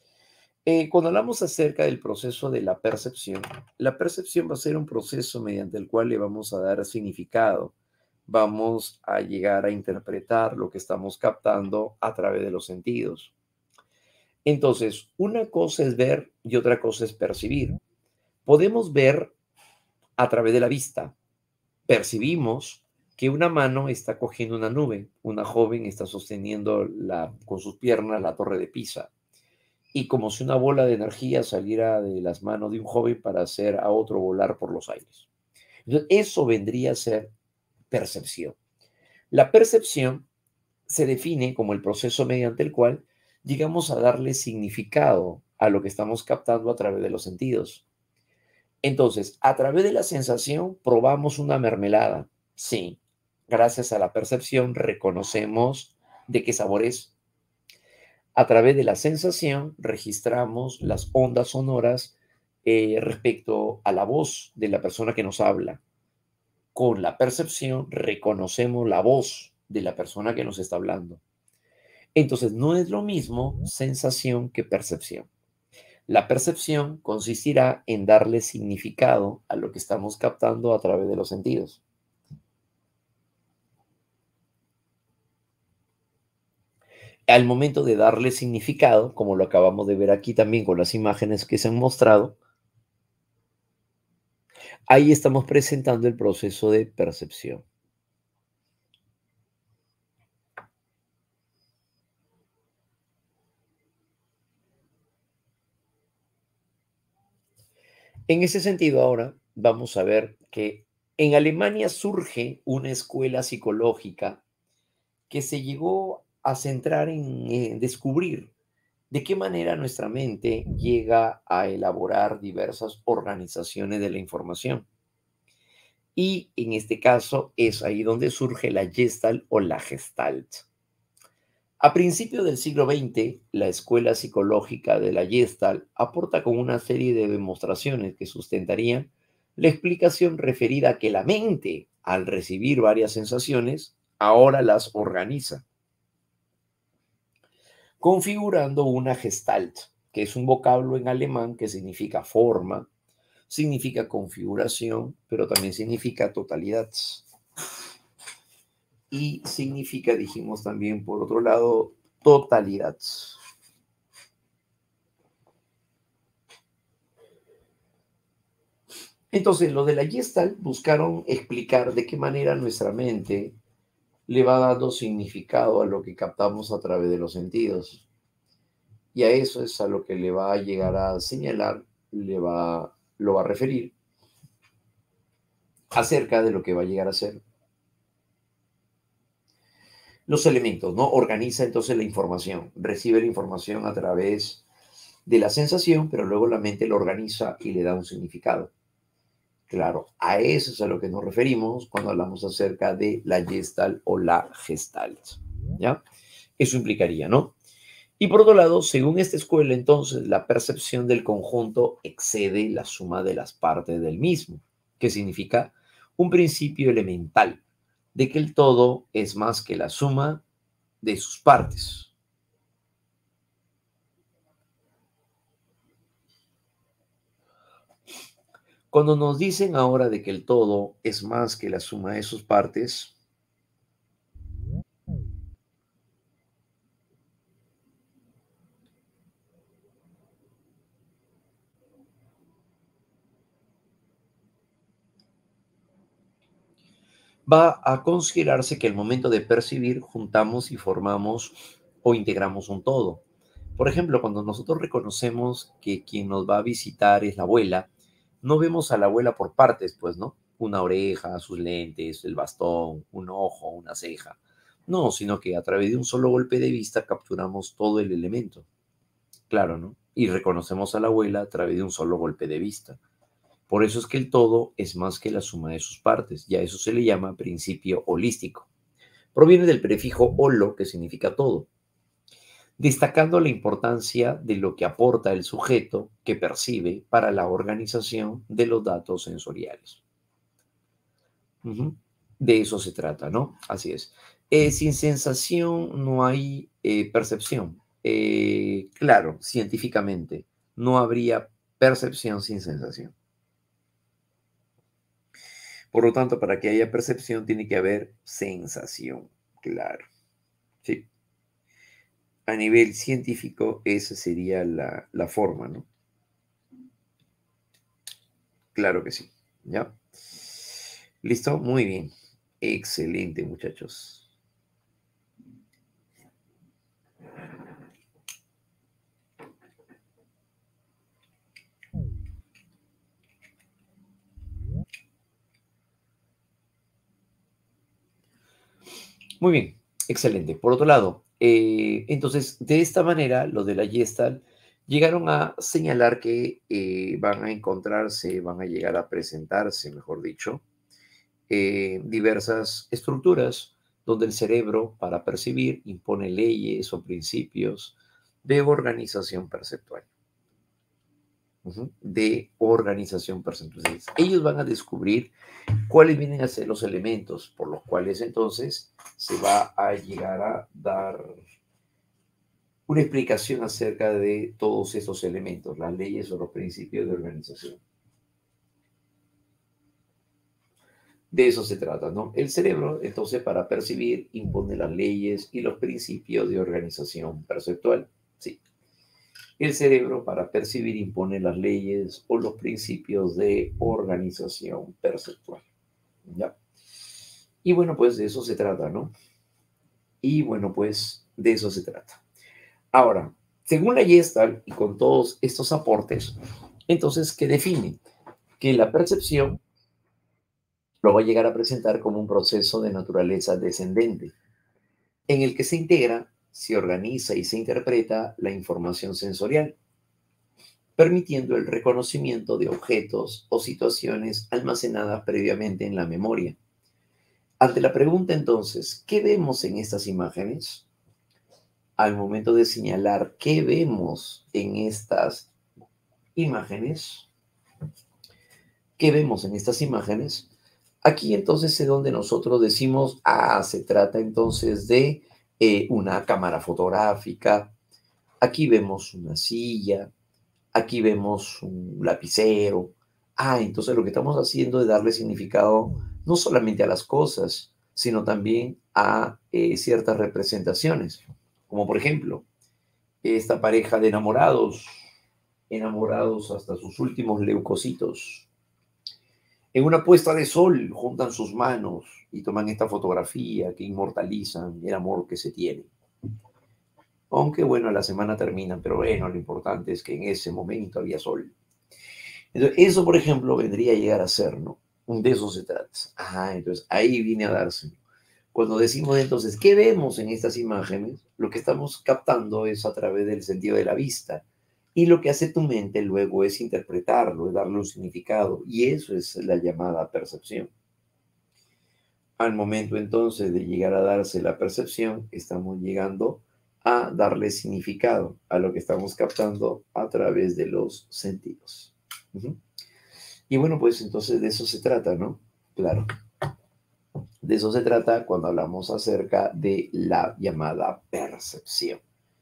Eh, cuando hablamos acerca del proceso de la percepción, la percepción va a ser un proceso mediante el cual le vamos a dar significado. Vamos a llegar a interpretar lo que estamos captando a través de los sentidos. Entonces, una cosa es ver y otra cosa es percibir. Podemos ver a través de la vista. Percibimos que una mano está cogiendo una nube, una joven está sosteniendo la, con sus piernas la torre de Pisa, y como si una bola de energía saliera de las manos de un joven para hacer a otro volar por los aires. Entonces, eso vendría a ser percepción. La percepción se define como el proceso mediante el cual llegamos a darle significado a lo que estamos captando a través de los sentidos. Entonces, a través de la sensación probamos una mermelada. Sí, gracias a la percepción reconocemos de qué sabor es. A través de la sensación registramos las ondas sonoras eh, respecto a la voz de la persona que nos habla. Con la percepción reconocemos la voz de la persona que nos está hablando. Entonces, no es lo mismo sensación que percepción. La percepción consistirá en darle significado a lo que estamos captando a través de los sentidos. Al momento de darle significado, como lo acabamos de ver aquí también con las imágenes que se han mostrado, ahí estamos presentando el proceso de percepción. En ese sentido, ahora vamos a ver que en Alemania surge una escuela psicológica que se llegó a centrar en eh, descubrir de qué manera nuestra mente llega a elaborar diversas organizaciones de la información. Y en este caso es ahí donde surge la Gestalt o la Gestalt. A principios del siglo veinte, la escuela psicológica de la Gestalt aporta con una serie de demostraciones que sustentarían la explicación referida a que la mente, al recibir varias sensaciones, ahora las organiza, configurando una Gestalt, que es un vocablo en alemán que significa forma, significa configuración, pero también significa totalidad. Y significa, dijimos también por otro lado, totalidad. Entonces, lo de la Gestalt buscaron explicar de qué manera nuestra mente le va dando significado a lo que captamos a través de los sentidos. Y a eso es a lo que le va a llegar a señalar, le va, lo va a referir acerca de lo que va a llegar a ser los elementos, ¿no? Organiza entonces la información, recibe la información a través de la sensación, pero luego la mente lo organiza y le da un significado. Claro, a eso es a lo que nos referimos cuando hablamos acerca de la Gestalt o la Gestalt, ¿ya? Eso implicaría, ¿no? Y por otro lado, según esta escuela, entonces, la percepción del conjunto excede la suma de las partes del mismo, que significa un principio elemental de que el todo es más que la suma de sus partes. Cuando nos dicen ahora de que el todo es más que la suma de sus partes, va a considerarse que al momento de percibir juntamos y formamos o integramos un todo. Por ejemplo, cuando nosotros reconocemos que quien nos va a visitar es la abuela, no vemos a la abuela por partes, pues, ¿no? Una oreja, sus lentes, el bastón, un ojo, una ceja. No, sino que a través de un solo golpe de vista capturamos todo el elemento. Claro, ¿no? Y reconocemos a la abuela a través de un solo golpe de vista. Por eso es que el todo es más que la suma de sus partes, y a eso se le llama principio holístico. Proviene del prefijo holo, que significa todo, destacando la importancia de lo que aporta el sujeto que percibe para la organización de los datos sensoriales. Ujú. De eso se trata, ¿no? Así es. Eh, sin sensación no hay eh, percepción. Eh, claro, científicamente, no habría percepción sin sensación. Por lo tanto, para que haya percepción tiene que haber sensación, claro. Sí. A nivel científico, esa sería la, la forma, ¿no? Claro que sí. ¿Ya? ¿Listo? Muy bien. Excelente, muchachos. Muy bien. Excelente. Por otro lado, eh, entonces, de esta manera, los de la Gestalt llegaron a señalar que eh, van a encontrarse, van a llegar a presentarse, mejor dicho, eh, diversas estructuras donde el cerebro, para percibir, impone leyes o principios de organización perceptual. Ujú, de organización perceptual. Entonces, ellos van a descubrir cuáles vienen a ser los elementos por los cuales entonces se va a llegar a dar una explicación acerca de todos esos elementos, las leyes o los principios de organización. De eso se trata, ¿no? El cerebro, entonces, para percibir, impone las leyes y los principios de organización perceptual. Sí. El cerebro, para percibir, impone las leyes o los principios de organización perceptual. ¿Ya? Y bueno, pues de eso se trata, ¿no? Y bueno, pues de eso se trata. Ahora, según la Gestalt y con todos estos aportes, entonces, ¿qué define? Que la percepción lo va a llegar a presentar como un proceso de naturaleza descendente, en el que se integra, se organiza y se interpreta la información sensorial, permitiendo el reconocimiento de objetos o situaciones almacenadas previamente en la memoria. Ante la pregunta entonces, ¿qué vemos en estas imágenes? al momento de señalar qué vemos en estas imágenes, qué vemos en estas imágenes, aquí entonces es donde nosotros decimos, ah, se trata entonces de eh, una cámara fotográfica, aquí vemos una silla, aquí vemos un lapicero. Ah, entonces lo que estamos haciendo es darle significado no solamente a las cosas, sino también a eh, ciertas representaciones, como por ejemplo, esta pareja de enamorados, enamorados hasta sus últimos leucocitos. En una puesta de sol juntan sus manos y toman esta fotografía que inmortalizan el amor que se tiene. Aunque bueno, la semana termina, pero bueno, lo importante es que en ese momento había sol. Entonces, eso, por ejemplo, vendría a llegar a ser, ¿no? De eso se trata. Ah, entonces ahí viene a darse. Cuando decimos entonces, ¿qué vemos en estas imágenes? Lo que estamos captando es a través del sentido de la vista. Y lo que hace tu mente luego es interpretarlo, es darle un significado. Y eso es la llamada percepción. Al momento entonces de llegar a darse la percepción, estamos llegando a darle significado a lo que estamos captando a través de los sentidos. Uh-huh. Y bueno, pues entonces de eso se trata, ¿no? Claro. De eso se trata cuando hablamos acerca de la llamada percepción.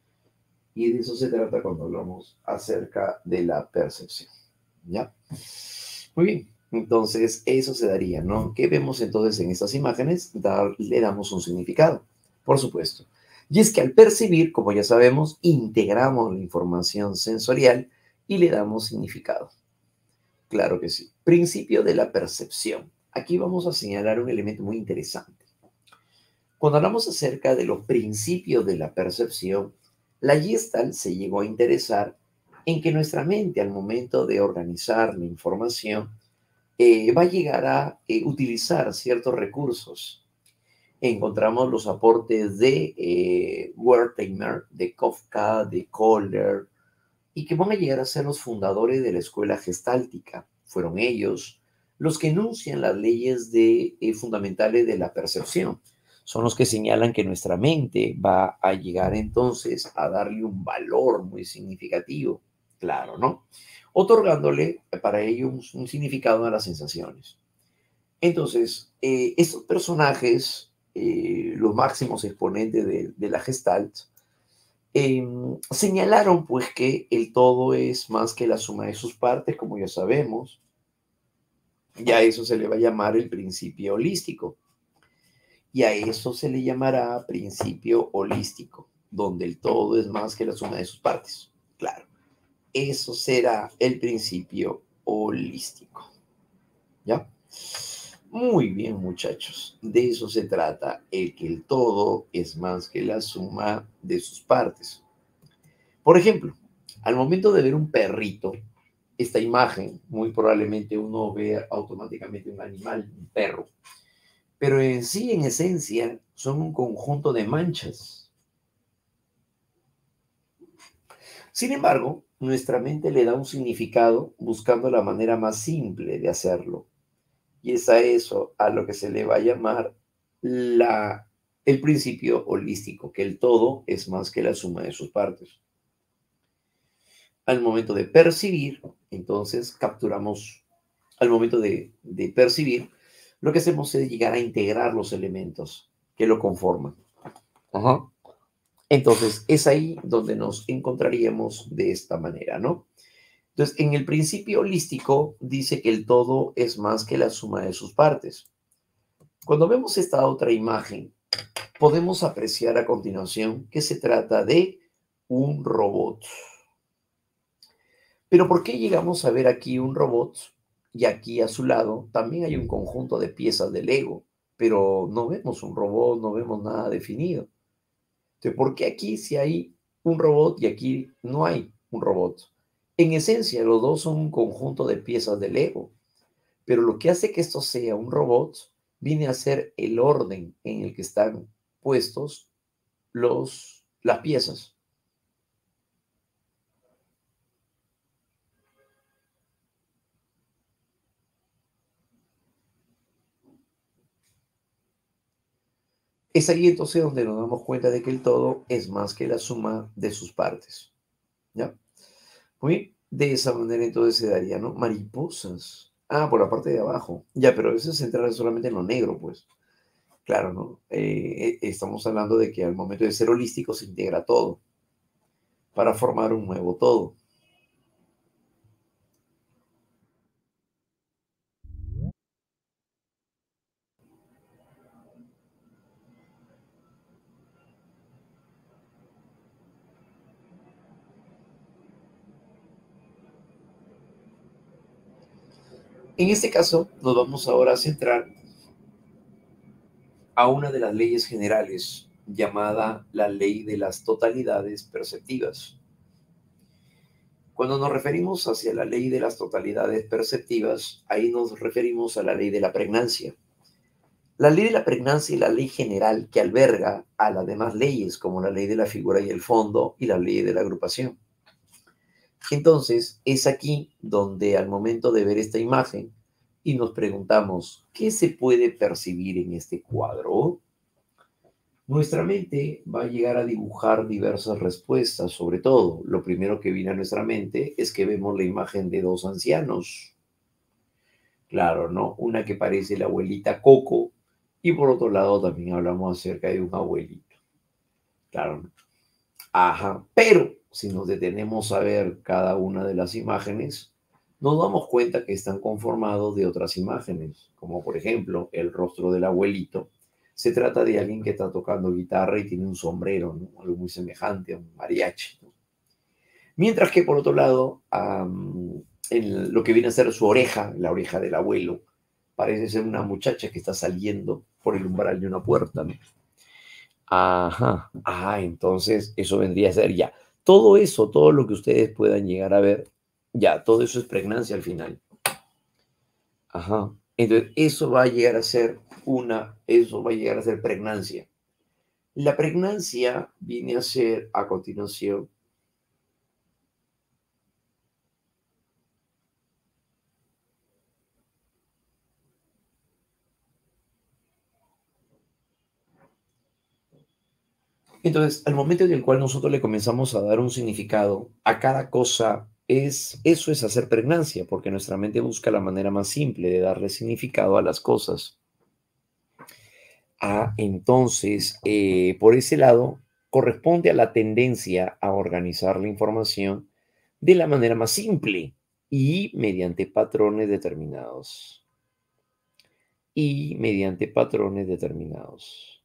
Y de eso se trata cuando hablamos acerca de la percepción. ¿Ya? Muy bien. Entonces, eso se daría, ¿no? ¿Qué vemos entonces en estas imágenes? Dar, le damos un significado, por supuesto. Y es que al percibir, como ya sabemos, integramos la información sensorial y le damos significado. Claro que sí. Principio de la percepción. Aquí vamos a señalar un elemento muy interesante. Cuando hablamos acerca de los principios de la percepción, la Gestalt se llegó a interesar en que nuestra mente, al momento de organizar la información, eh, va a llegar a eh, utilizar ciertos recursos. Encontramos los aportes de eh, Wertheimer, de Kafka, de Kohler, y que van a llegar a ser los fundadores de la escuela gestáltica. Fueron ellos los que enuncian las leyes de, eh, fundamentales de la percepción. Son los que señalan que nuestra mente va a llegar entonces a darle un valor muy significativo, claro, ¿no? Otorgándole para ello un, un significado a las sensaciones. Entonces, eh, estos personajes, eh, los máximos exponentes de, de la Gestalt, eh, señalaron pues que el todo es más que la suma de sus partes, como ya sabemos. Ya a eso se le va a llamar el principio holístico. Y a eso se le llamará principio holístico, donde el todo es más que la suma de sus partes. Claro, eso será el principio holístico. ¿Ya? Muy bien, muchachos. De eso se trata, el que el todo es más que la suma de sus partes. Por ejemplo, al momento de ver un perrito, esta imagen, muy probablemente uno ve automáticamente un animal, un perro, pero en sí, en esencia, son un conjunto de manchas. Sin embargo, nuestra mente le da un significado buscando la manera más simple de hacerlo. Y es a eso a lo que se le va a llamar la, el principio holístico, que el todo es más que la suma de sus partes. Al momento de percibir, entonces capturamos, al momento de, de percibir, lo que hacemos es llegar a integrar los elementos que lo conforman. Ajá. Entonces, es ahí donde nos encontraríamos de esta manera, ¿no? Entonces, en el principio holístico dice que el todo es más que la suma de sus partes. Cuando vemos esta otra imagen, podemos apreciar a continuación que se trata de un robot. Pero ¿por qué llegamos a ver aquí un robot y aquí a su lado también hay un conjunto de piezas de Lego? Pero no vemos un robot, no vemos nada definido. Entonces, ¿por qué aquí sí hay un robot y aquí no hay un robot? En esencia, los dos son un conjunto de piezas de Lego, pero lo que hace que esto sea un robot viene a ser el orden en el que están puestos los, las piezas. Es ahí entonces donde nos damos cuenta de que el todo es más que la suma de sus partes, ¿ya? Muy bien, de esa manera entonces se daría, ¿no? Mariposas. Ah, por la parte de abajo. Ya, pero eso es centrar solamente en lo negro, pues. Claro, ¿no? Eh, e- estamos hablando de que al momento de ser holístico se integra todo para formar un nuevo todo. En este caso, nos vamos ahora a centrar a una de las leyes generales llamada la ley de las totalidades perceptivas. Cuando nos referimos hacia la ley de las totalidades perceptivas, ahí nos referimos a la ley de la pregnancia. La ley de la pregnancia es la ley general que alberga a las demás leyes, como la ley de la figura y el fondo y la ley de la agrupación. Entonces, es aquí donde al momento de ver esta imagen y nos preguntamos, ¿qué se puede percibir en este cuadro? Nuestra mente va a llegar a dibujar diversas respuestas, sobre todo, lo primero que viene a nuestra mente es que vemos la imagen de dos ancianos. Claro, ¿no? Una que parece la abuelita Coco y por otro lado también hablamos acerca de un abuelito. Claro, ¿no? Ajá, pero si nos detenemos a ver cada una de las imágenes, nos damos cuenta que están conformados de otras imágenes, como por ejemplo el rostro del abuelito. Se trata de alguien que está tocando guitarra y tiene un sombrero, ¿no? Algo muy semejante a un mariachi, ¿no? Mientras que por otro lado, am, en lo que viene a ser su oreja, la oreja del abuelo, parece ser una muchacha que está saliendo por el umbral de una puerta, ¿no? Ajá. Ah, entonces eso vendría a ser ya. Todo eso, todo lo que ustedes puedan llegar a ver, ya, todo eso es pregnancia al final. Ajá. Entonces, eso va a llegar a ser una, eso va a llegar a ser pregnancia. La pregnancia viene a ser, a continuación, entonces, al momento en el cual nosotros le comenzamos a dar un significado a cada cosa, es, eso es hacer pregnancia, porque nuestra mente busca la manera más simple de darle significado a las cosas. Ah, entonces, eh, por ese lado, corresponde a la tendencia a organizar la información de la manera más simple y mediante patrones determinados. Y mediante patrones determinados.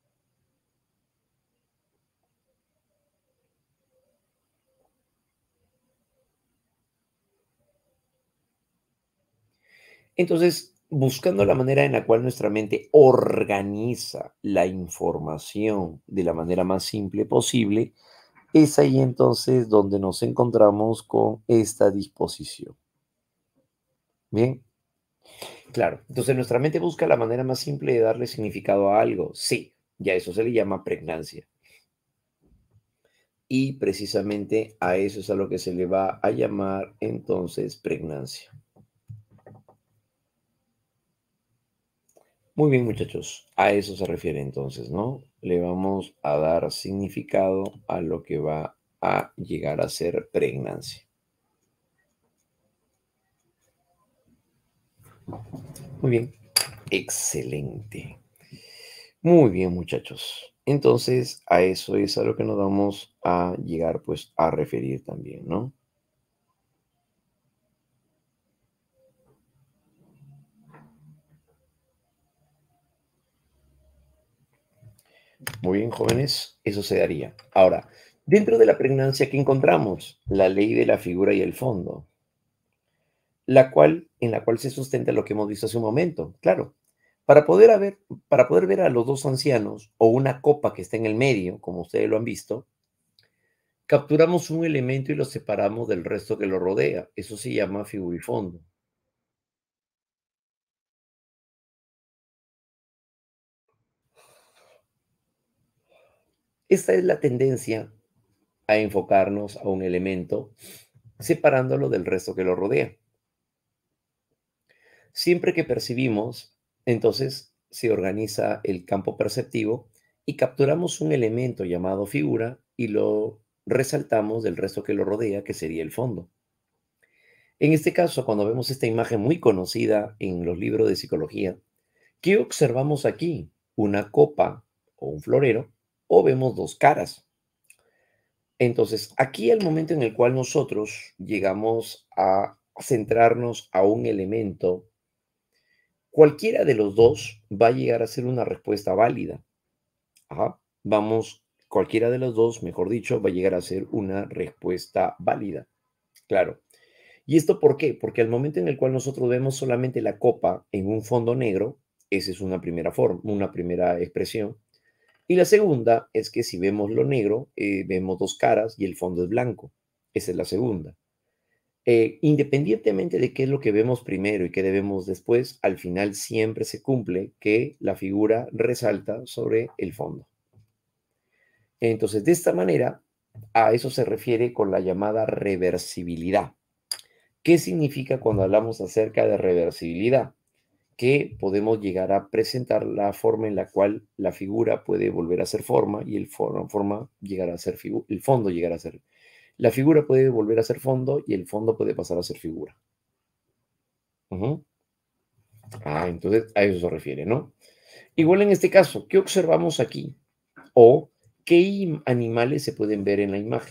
Entonces, buscando la manera en la cual nuestra mente organiza la información de la manera más simple posible, es ahí entonces donde nos encontramos con esta disposición. Bien. Claro, entonces nuestra mente busca la manera más simple de darle significado a algo. Sí, ya eso se le llama pregnancia. Y precisamente a eso es a lo que se le va a llamar entonces pregnancia. Muy bien, muchachos, a eso se refiere entonces, ¿no? Le vamos a dar significado a lo que va a llegar a ser pregnancia. Muy bien, excelente. Muy bien, muchachos. Entonces, a eso es a lo que nos vamos a llegar pues a referir también, ¿no? Muy bien, jóvenes, eso se daría. Ahora, dentro de la pregnancia, ¿qué encontramos? La ley de la figura y el fondo, la cual, en la cual se sustenta lo que hemos visto hace un momento. Claro, para poder, haber, para poder ver a los dos ancianos o una copa que está en el medio, como ustedes lo han visto, capturamos un elemento y lo separamos del resto que lo rodea. Eso se llama figura y fondo. Esta es la tendencia a enfocarnos a un elemento separándolo del resto que lo rodea. Siempre que percibimos, entonces se organiza el campo perceptivo y capturamos un elemento llamado figura y lo resaltamos del resto que lo rodea, que sería el fondo. En este caso, cuando vemos esta imagen muy conocida en los libros de psicología, ¿qué observamos aquí? ¿Una copa o un florero o vemos dos caras? Entonces, aquí el momento en el cual nosotros llegamos a centrarnos a un elemento, cualquiera de los dos va a llegar a ser una respuesta válida. Ajá. Vamos, cualquiera de los dos, mejor dicho, va a llegar a ser una respuesta válida. Claro. ¿Y esto por qué? Porque al momento en el cual nosotros vemos solamente la copa en un fondo negro, esa es una primera forma, una primera expresión. Y la segunda es que si vemos lo negro, eh, vemos dos caras y el fondo es blanco. Esa es la segunda. Eh, independientemente de qué es lo que vemos primero y qué debemos después, al final siempre se cumple que la figura resalta sobre el fondo. Entonces, de esta manera, a eso se refiere con la llamada reversibilidad. ¿Qué significa cuando hablamos acerca de reversibilidad? Que podemos llegar a presentar la forma en la cual la figura puede volver a ser forma y el forma, forma llegar a ser figu- el fondo llegar a ser. La figura puede volver a ser fondo y el fondo puede pasar a ser figura. Ujú. Ah, entonces a eso se refiere, ¿no? Igual en este caso, ¿qué observamos aquí? O qué im- animales se pueden ver en la imagen.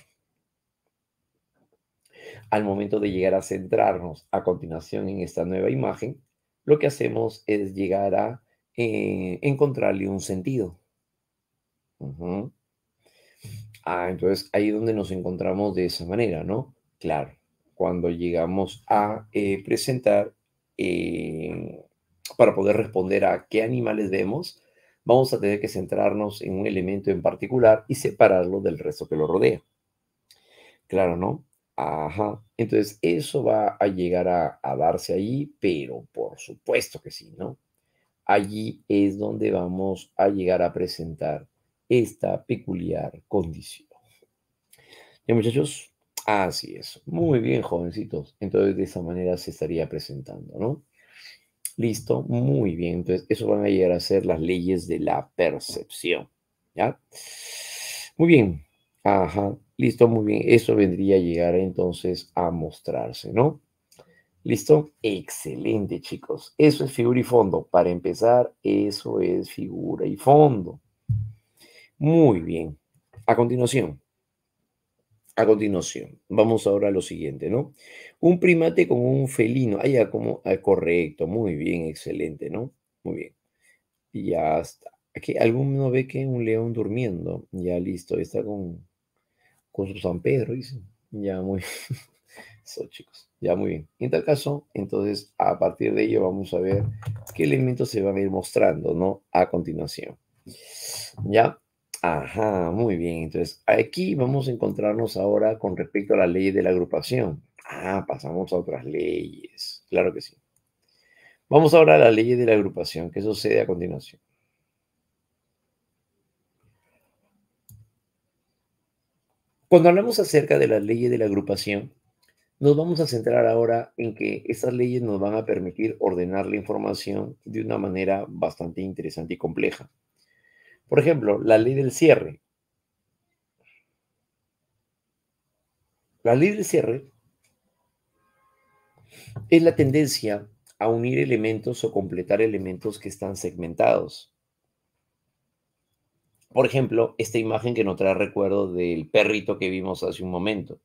Al momento de llegar a centrarnos a continuación en esta nueva imagen, lo que hacemos es llegar a eh, encontrarle un sentido. Ujú. Ah, entonces ahí es donde nos encontramos de esa manera, ¿no? Claro, cuando llegamos a eh, presentar, eh, para poder responder a qué animales vemos, vamos a tener que centrarnos en un elemento en particular y separarlo del resto que lo rodea. Claro, ¿no? Ajá. Entonces, eso va a llegar a, a darse allí, pero por supuesto que sí, ¿no? Allí es donde vamos a llegar a presentar esta peculiar condición. ¿Ya, muchachos? Así es. Muy bien, jovencitos. Entonces, de esa manera se estaría presentando, ¿no? Listo, muy bien. Entonces, eso van a llegar a ser las leyes de la percepción, ¿ya? Muy bien. Ajá, listo, muy bien. Eso vendría a llegar entonces a mostrarse, ¿no? ¿Listo? Excelente, chicos. Eso es figura y fondo. Para empezar, eso es figura y fondo. Muy bien. A continuación, a continuación, vamos ahora a lo siguiente, ¿no? Un primate con un felino. Ah, ya, como, ah, correcto, muy bien, excelente, ¿no? Muy bien. Y ya está. Aquí alguno ve que un león durmiendo. Ya listo, está con, con su San Pedro, dice. Ya muy Eso, chicos. Ya muy bien. En tal caso, entonces, a partir de ello vamos a ver qué elementos se van a ir mostrando, ¿no? A continuación. ¿Ya? Ajá, muy bien. Entonces, aquí vamos a encontrarnos ahora con respecto a la ley de la agrupación. Ah, pasamos a otras leyes. Claro que sí. Vamos ahora a la ley de la agrupación. ¿Qué sucede a continuación? Cuando hablamos acerca de las leyes de la agrupación, nos vamos a centrar ahora en que estas leyes nos van a permitir ordenar la información de una manera bastante interesante y compleja. Por ejemplo, la ley del cierre. La ley del cierre es la tendencia a unir elementos o completar elementos que están segmentados. Por ejemplo, esta imagen que nos trae recuerdo del perrito que vimos hace un momento.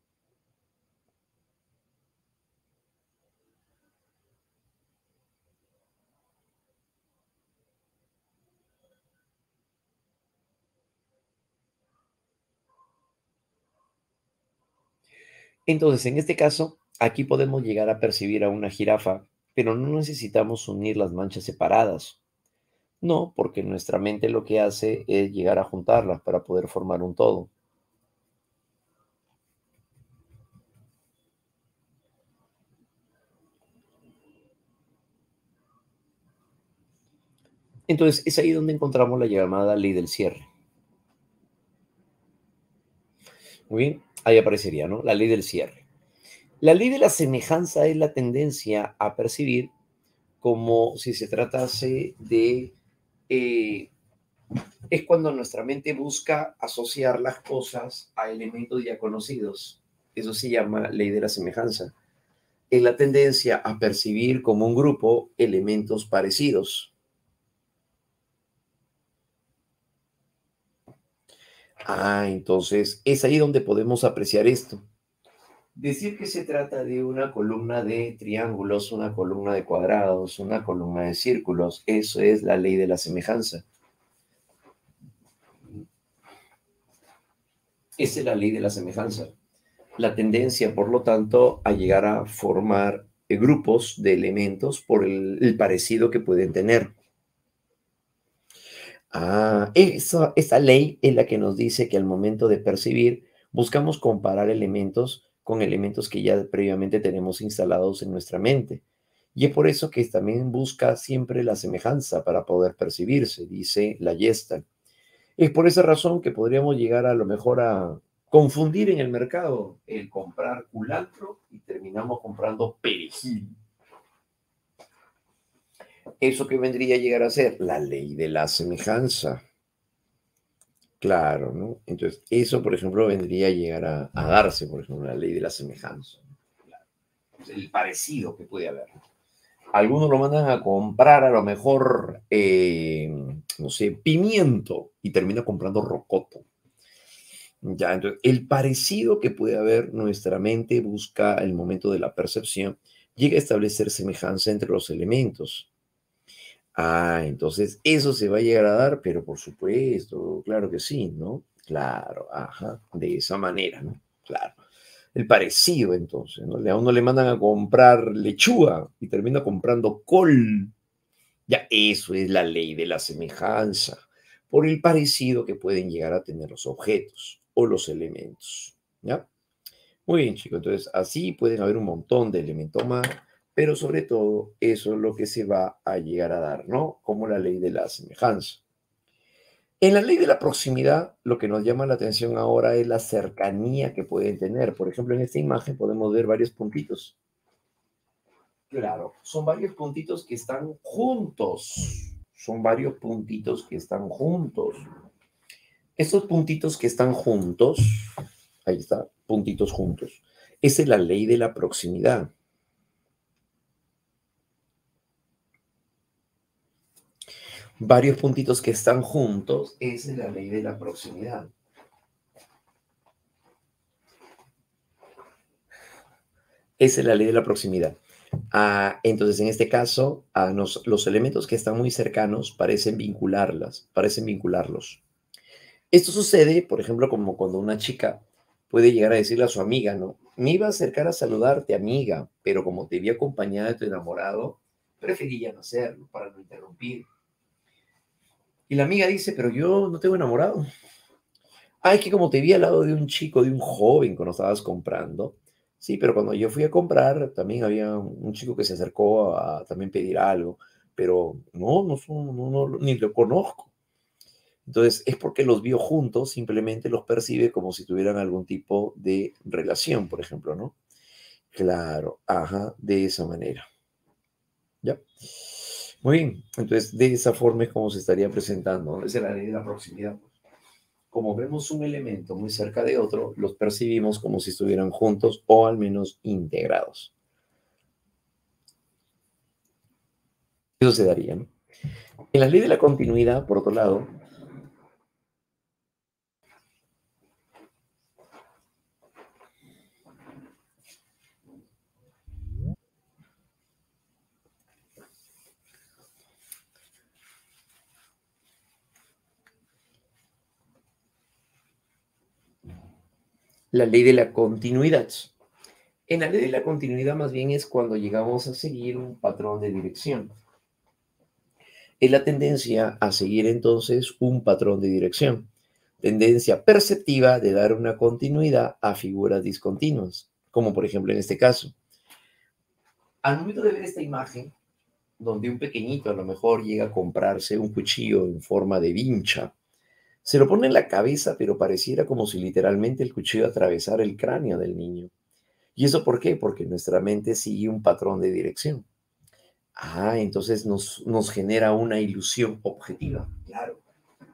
Entonces, en este caso, aquí podemos llegar a percibir a una jirafa, pero no necesitamos unir las manchas separadas. No, porque nuestra mente lo que hace es llegar a juntarlas para poder formar un todo. Entonces, es ahí donde encontramos la llamada ley del cierre. Muy bien, ahí aparecería, ¿no? La ley del cierre. La ley de la semejanza es la tendencia a percibir como si se tratase de eh, es cuando nuestra mente busca asociar las cosas a elementos ya conocidos. Eso se llama ley de la semejanza. Es la tendencia a percibir como un grupo elementos parecidos. Ah, entonces es ahí donde podemos apreciar esto. Decir que se trata de una columna de triángulos, una columna de cuadrados, una columna de círculos, eso es la ley de la semejanza. Esa es la ley de la semejanza. La tendencia, por lo tanto, a llegar a formar eh, grupos de elementos por el, el parecido que pueden tener. Ah, esa, esa ley es la que nos dice que al momento de percibir, buscamos comparar elementos con elementos que ya previamente tenemos instalados en nuestra mente. Y es por eso que también busca siempre la semejanza para poder percibirse, dice la Gestalt. Es por esa razón que podríamos llegar a lo mejor a confundir en el mercado el comprar culantro y terminamos comprando perejil. ¿Eso que vendría a llegar a ser? La ley de la semejanza. Claro, ¿no? Entonces, eso, por ejemplo, vendría a llegar a, a darse, por ejemplo, la ley de la semejanza. Claro. El parecido que puede haber. Algunos lo mandan a comprar a lo mejor, eh, no sé, pimiento y termina comprando rocoto. Ya, entonces, el parecido que puede haber, nuestra mente busca el momento de la percepción, llega a establecer semejanza entre los elementos. Ah, entonces eso se va a llegar a dar, pero por supuesto, claro que sí, ¿no? Claro, ajá, de esa manera, ¿no? Claro. El parecido, entonces, ¿no? A uno le mandan a comprar lechuga y termina comprando col. Ya, eso es la ley de la semejanza, por el parecido que pueden llegar a tener los objetos o los elementos, ¿ya? Muy bien, chicos, entonces así pueden haber un montón de elementos más, pero sobre todo eso es lo que se va a llegar a dar, ¿no? Como la ley de la semejanza. En la ley de la proximidad, lo que nos llama la atención ahora es la cercanía que pueden tener. Por ejemplo, en esta imagen podemos ver varios puntitos. Claro, son varios puntitos que están juntos. Son varios puntitos que están juntos. Estos puntitos que están juntos, ahí está, puntitos juntos. Esa es la ley de la proximidad. Varios puntitos que están juntos, esa es la ley de la proximidad. Esa es la ley de la proximidad. Ah, entonces, en este caso, a nos, los elementos que están muy cercanos parecen vincularlas, parecen vincularlos. Esto sucede, por ejemplo, como cuando una chica puede llegar a decirle a su amiga, ¿no? Me iba a acercar a saludarte, amiga, pero como te vi acompañada de tu enamorado, preferí ya no hacerlo para no interrumpir. Y la amiga dice, pero yo no tengo enamorado. Ah, es que como te vi al lado de un chico, de un joven cuando estabas comprando. Sí, pero cuando yo fui a comprar, también había un chico que se acercó a, también pedir algo, pero no, no, son- no, no, ni lo conozco. Entonces, es porque los vio juntos, simplemente los percibe como si tuvieran algún tipo de relación, por ejemplo, ¿no? Claro, ajá, de esa manera. ¿Ya? Muy bien, entonces de esa forma es como se estaría presentando, ¿no? Esa es la ley de la proximidad. Como vemos un elemento muy cerca de otro, los percibimos como si estuvieran juntos o al menos integrados. Eso se daría, ¿no? En la ley de la continuidad, por otro lado, la ley de la continuidad. En la ley de la continuidad más bien es cuando llegamos a seguir un patrón de dirección. Es la tendencia a seguir entonces un patrón de dirección. Tendencia perceptiva de dar una continuidad a figuras discontinuas, como por ejemplo en este caso. Al momento de ver esta imagen, donde un pequeñito a lo mejor llega a comprarse un cuchillo en forma de vincha, se lo pone en la cabeza, pero pareciera como si literalmente el cuchillo atravesara el cráneo del niño. ¿Y eso por qué? Porque nuestra mente sigue un patrón de dirección. Ah, entonces nos, nos genera una ilusión objetiva. Claro.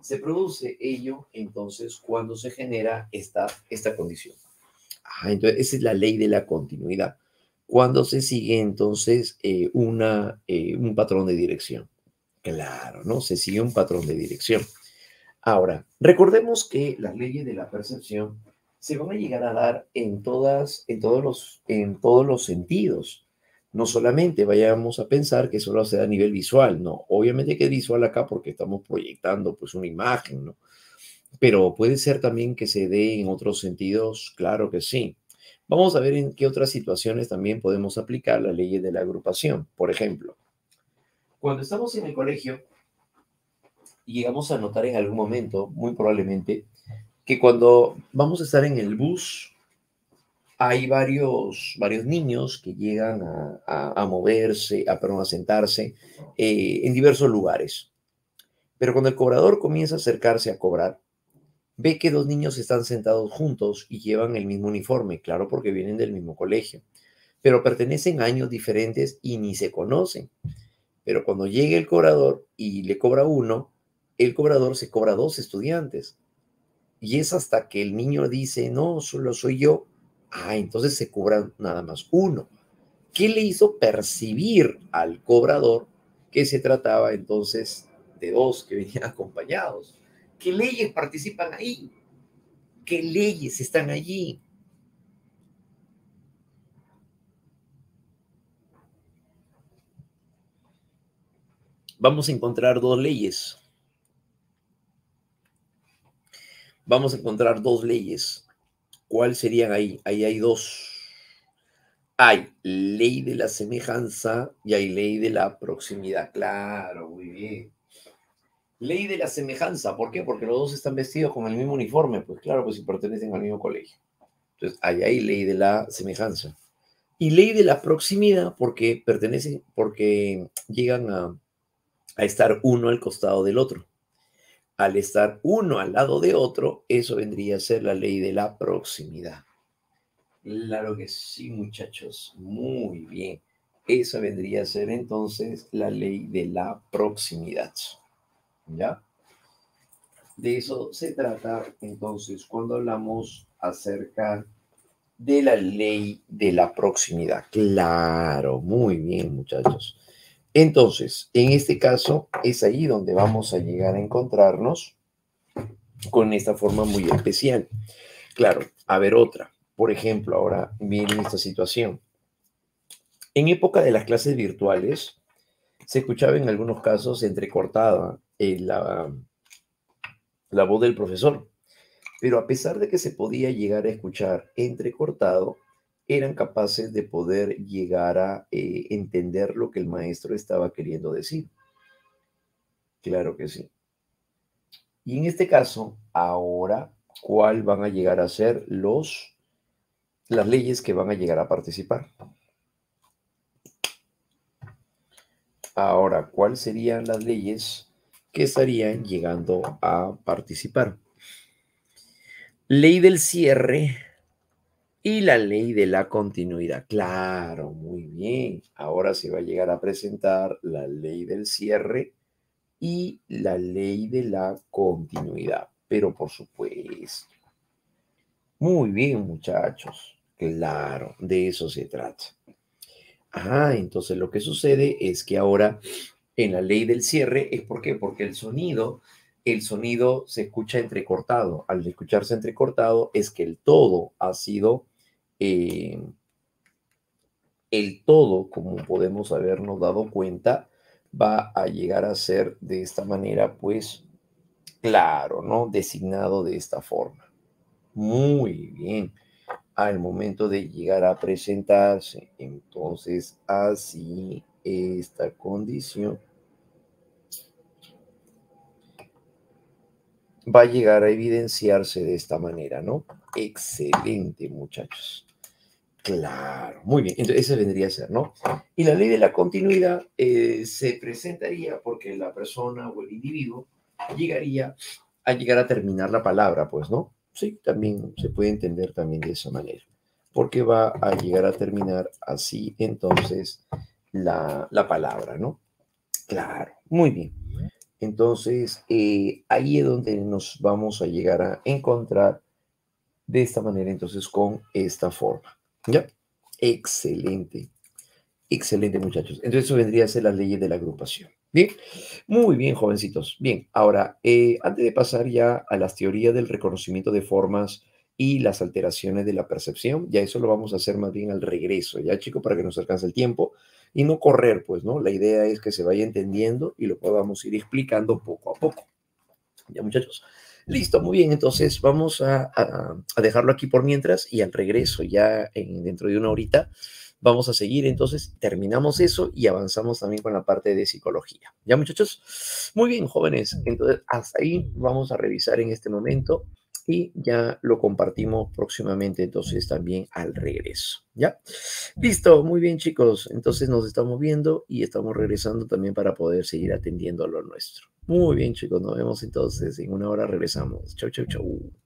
Se produce ello, entonces, cuando se genera esta, esta condición. Ah, entonces, esa es la ley de la continuidad. Cuando se sigue, entonces, eh, una, eh, un patrón de dirección. Claro, ¿no? Se sigue un patrón de dirección. Ahora, recordemos que las leyes de la percepción se van a llegar a dar en todas, en todos los, en todos los sentidos. No solamente vayamos a pensar que solo se da a nivel visual, no. Obviamente que es visual acá porque estamos proyectando pues una imagen, ¿no? Pero puede ser también que se dé en otros sentidos, claro que sí. Vamos a ver en qué otras situaciones también podemos aplicar las leyes de la agrupación. Por ejemplo, cuando estamos en el colegio, llegamos a notar en algún momento, muy probablemente, que cuando vamos a estar en el bus, hay varios, varios niños que llegan a, a- a moverse, a, perdón, a sentarse eh, en diversos lugares. Pero cuando el cobrador comienza a acercarse a cobrar, ve que dos niños están sentados juntos y llevan el mismo uniforme, claro, porque vienen del mismo colegio, pero pertenecen a años diferentes y ni se conocen. Pero cuando llega el cobrador y le cobra uno, el cobrador se cobra dos estudiantes. Y es hasta que el niño dice, no, solo soy yo. Ah, entonces se cobra nada más uno. ¿Qué le hizo percibir al cobrador que se trataba entonces de dos que venían acompañados? ¿Qué leyes participan ahí? ¿Qué leyes están allí? Vamos a encontrar dos leyes. Vamos a encontrar dos leyes. ¿Cuáles serían ahí? Ahí hay dos. Hay ley de la semejanza y hay ley de la proximidad. Claro, muy bien. Ley de la semejanza, ¿por qué? Porque los dos están vestidos con el mismo uniforme. Pues claro, pues si pertenecen al mismo colegio. Entonces, ahí hay ley de la semejanza. Y ley de la proximidad porque pertenecen, porque llegan a, a estar uno al costado del otro. Al estar uno al lado de otro, eso vendría a ser la ley de la proximidad. Claro que sí, muchachos. Muy bien. Esa vendría a ser entonces la ley de la proximidad. ¿Ya? De eso se trata entonces cuando hablamos acerca de la ley de la proximidad. Claro, muy bien, muchachos. Entonces, en este caso, es ahí donde vamos a llegar a encontrarnos con esta forma muy especial. Claro, a ver otra. Por ejemplo, ahora miren esta situación. En época de las clases virtuales, se escuchaba en algunos casos entrecortada eh, la, la voz del profesor, pero a pesar de que se podía llegar a escuchar entrecortado, eran capaces de poder llegar a eh, entender lo que el maestro estaba queriendo decir. Claro que sí. Y en este caso, ahora, ¿cuál van a llegar a ser los, las leyes que van a llegar a participar? Ahora, ¿cuáles serían las leyes que estarían llegando a participar? Ley del cierre y la ley de la continuidad. Claro, muy bien. Ahora se va a llegar a presentar la ley del cierre y la ley de la continuidad. Pero por supuesto. Muy bien, muchachos. Claro, de eso se trata. Ah, entonces lo que sucede es que ahora en la ley del cierre es ¿por qué? Porque el sonido, el sonido se escucha entrecortado. Al escucharse entrecortado es que el todo ha sido, eh, el todo, como podemos habernos dado cuenta, va a llegar a ser de esta manera, pues, claro, ¿no? Designado de esta forma. Muy bien. Al momento de llegar a presentarse, entonces, así esta condición va a llegar a evidenciarse de esta manera, ¿no? Excelente, muchachos. Claro, muy bien. Entonces, ese vendría a ser, ¿no? Y la ley de la continuidad eh, se presentaría porque la persona o el individuo llegaría a llegar a terminar la palabra, pues, ¿no? Sí, también se puede entender también de esa manera. Porque va a llegar a terminar así, entonces, la, la palabra, ¿no? Claro, muy bien. Entonces, eh, ahí es donde nos vamos a llegar a encontrar de esta manera, entonces, con esta forma, ¿ya? Excelente, excelente, muchachos. Entonces, eso vendría a ser las leyes de la agrupación. Bien, muy bien, jovencitos. Bien, ahora, eh, antes de pasar ya a las teorías del reconocimiento de formas y las alteraciones de la percepción, ya eso lo vamos a hacer más bien al regreso, ya, chicos, para que nos alcance el tiempo y no correr, pues, ¿no? La idea es que se vaya entendiendo y lo podamos ir explicando poco a poco. Ya, muchachos. Listo, muy bien. Entonces vamos a, a- a dejarlo aquí por mientras y al regreso, ya en- dentro de una horita, vamos a seguir. Entonces terminamos eso y avanzamos también con la parte de psicología. ¿Ya, muchachos? Muy bien, jóvenes. Entonces hasta ahí vamos a revisar en este momento y ya lo compartimos próximamente, entonces también al regreso. ¿Ya? Listo, muy bien, chicos. Entonces nos estamos viendo y estamos regresando también para poder seguir atendiendo a lo nuestro. Muy bien, chicos. Nos vemos entonces. En una hora regresamos. Chau, chau, chau.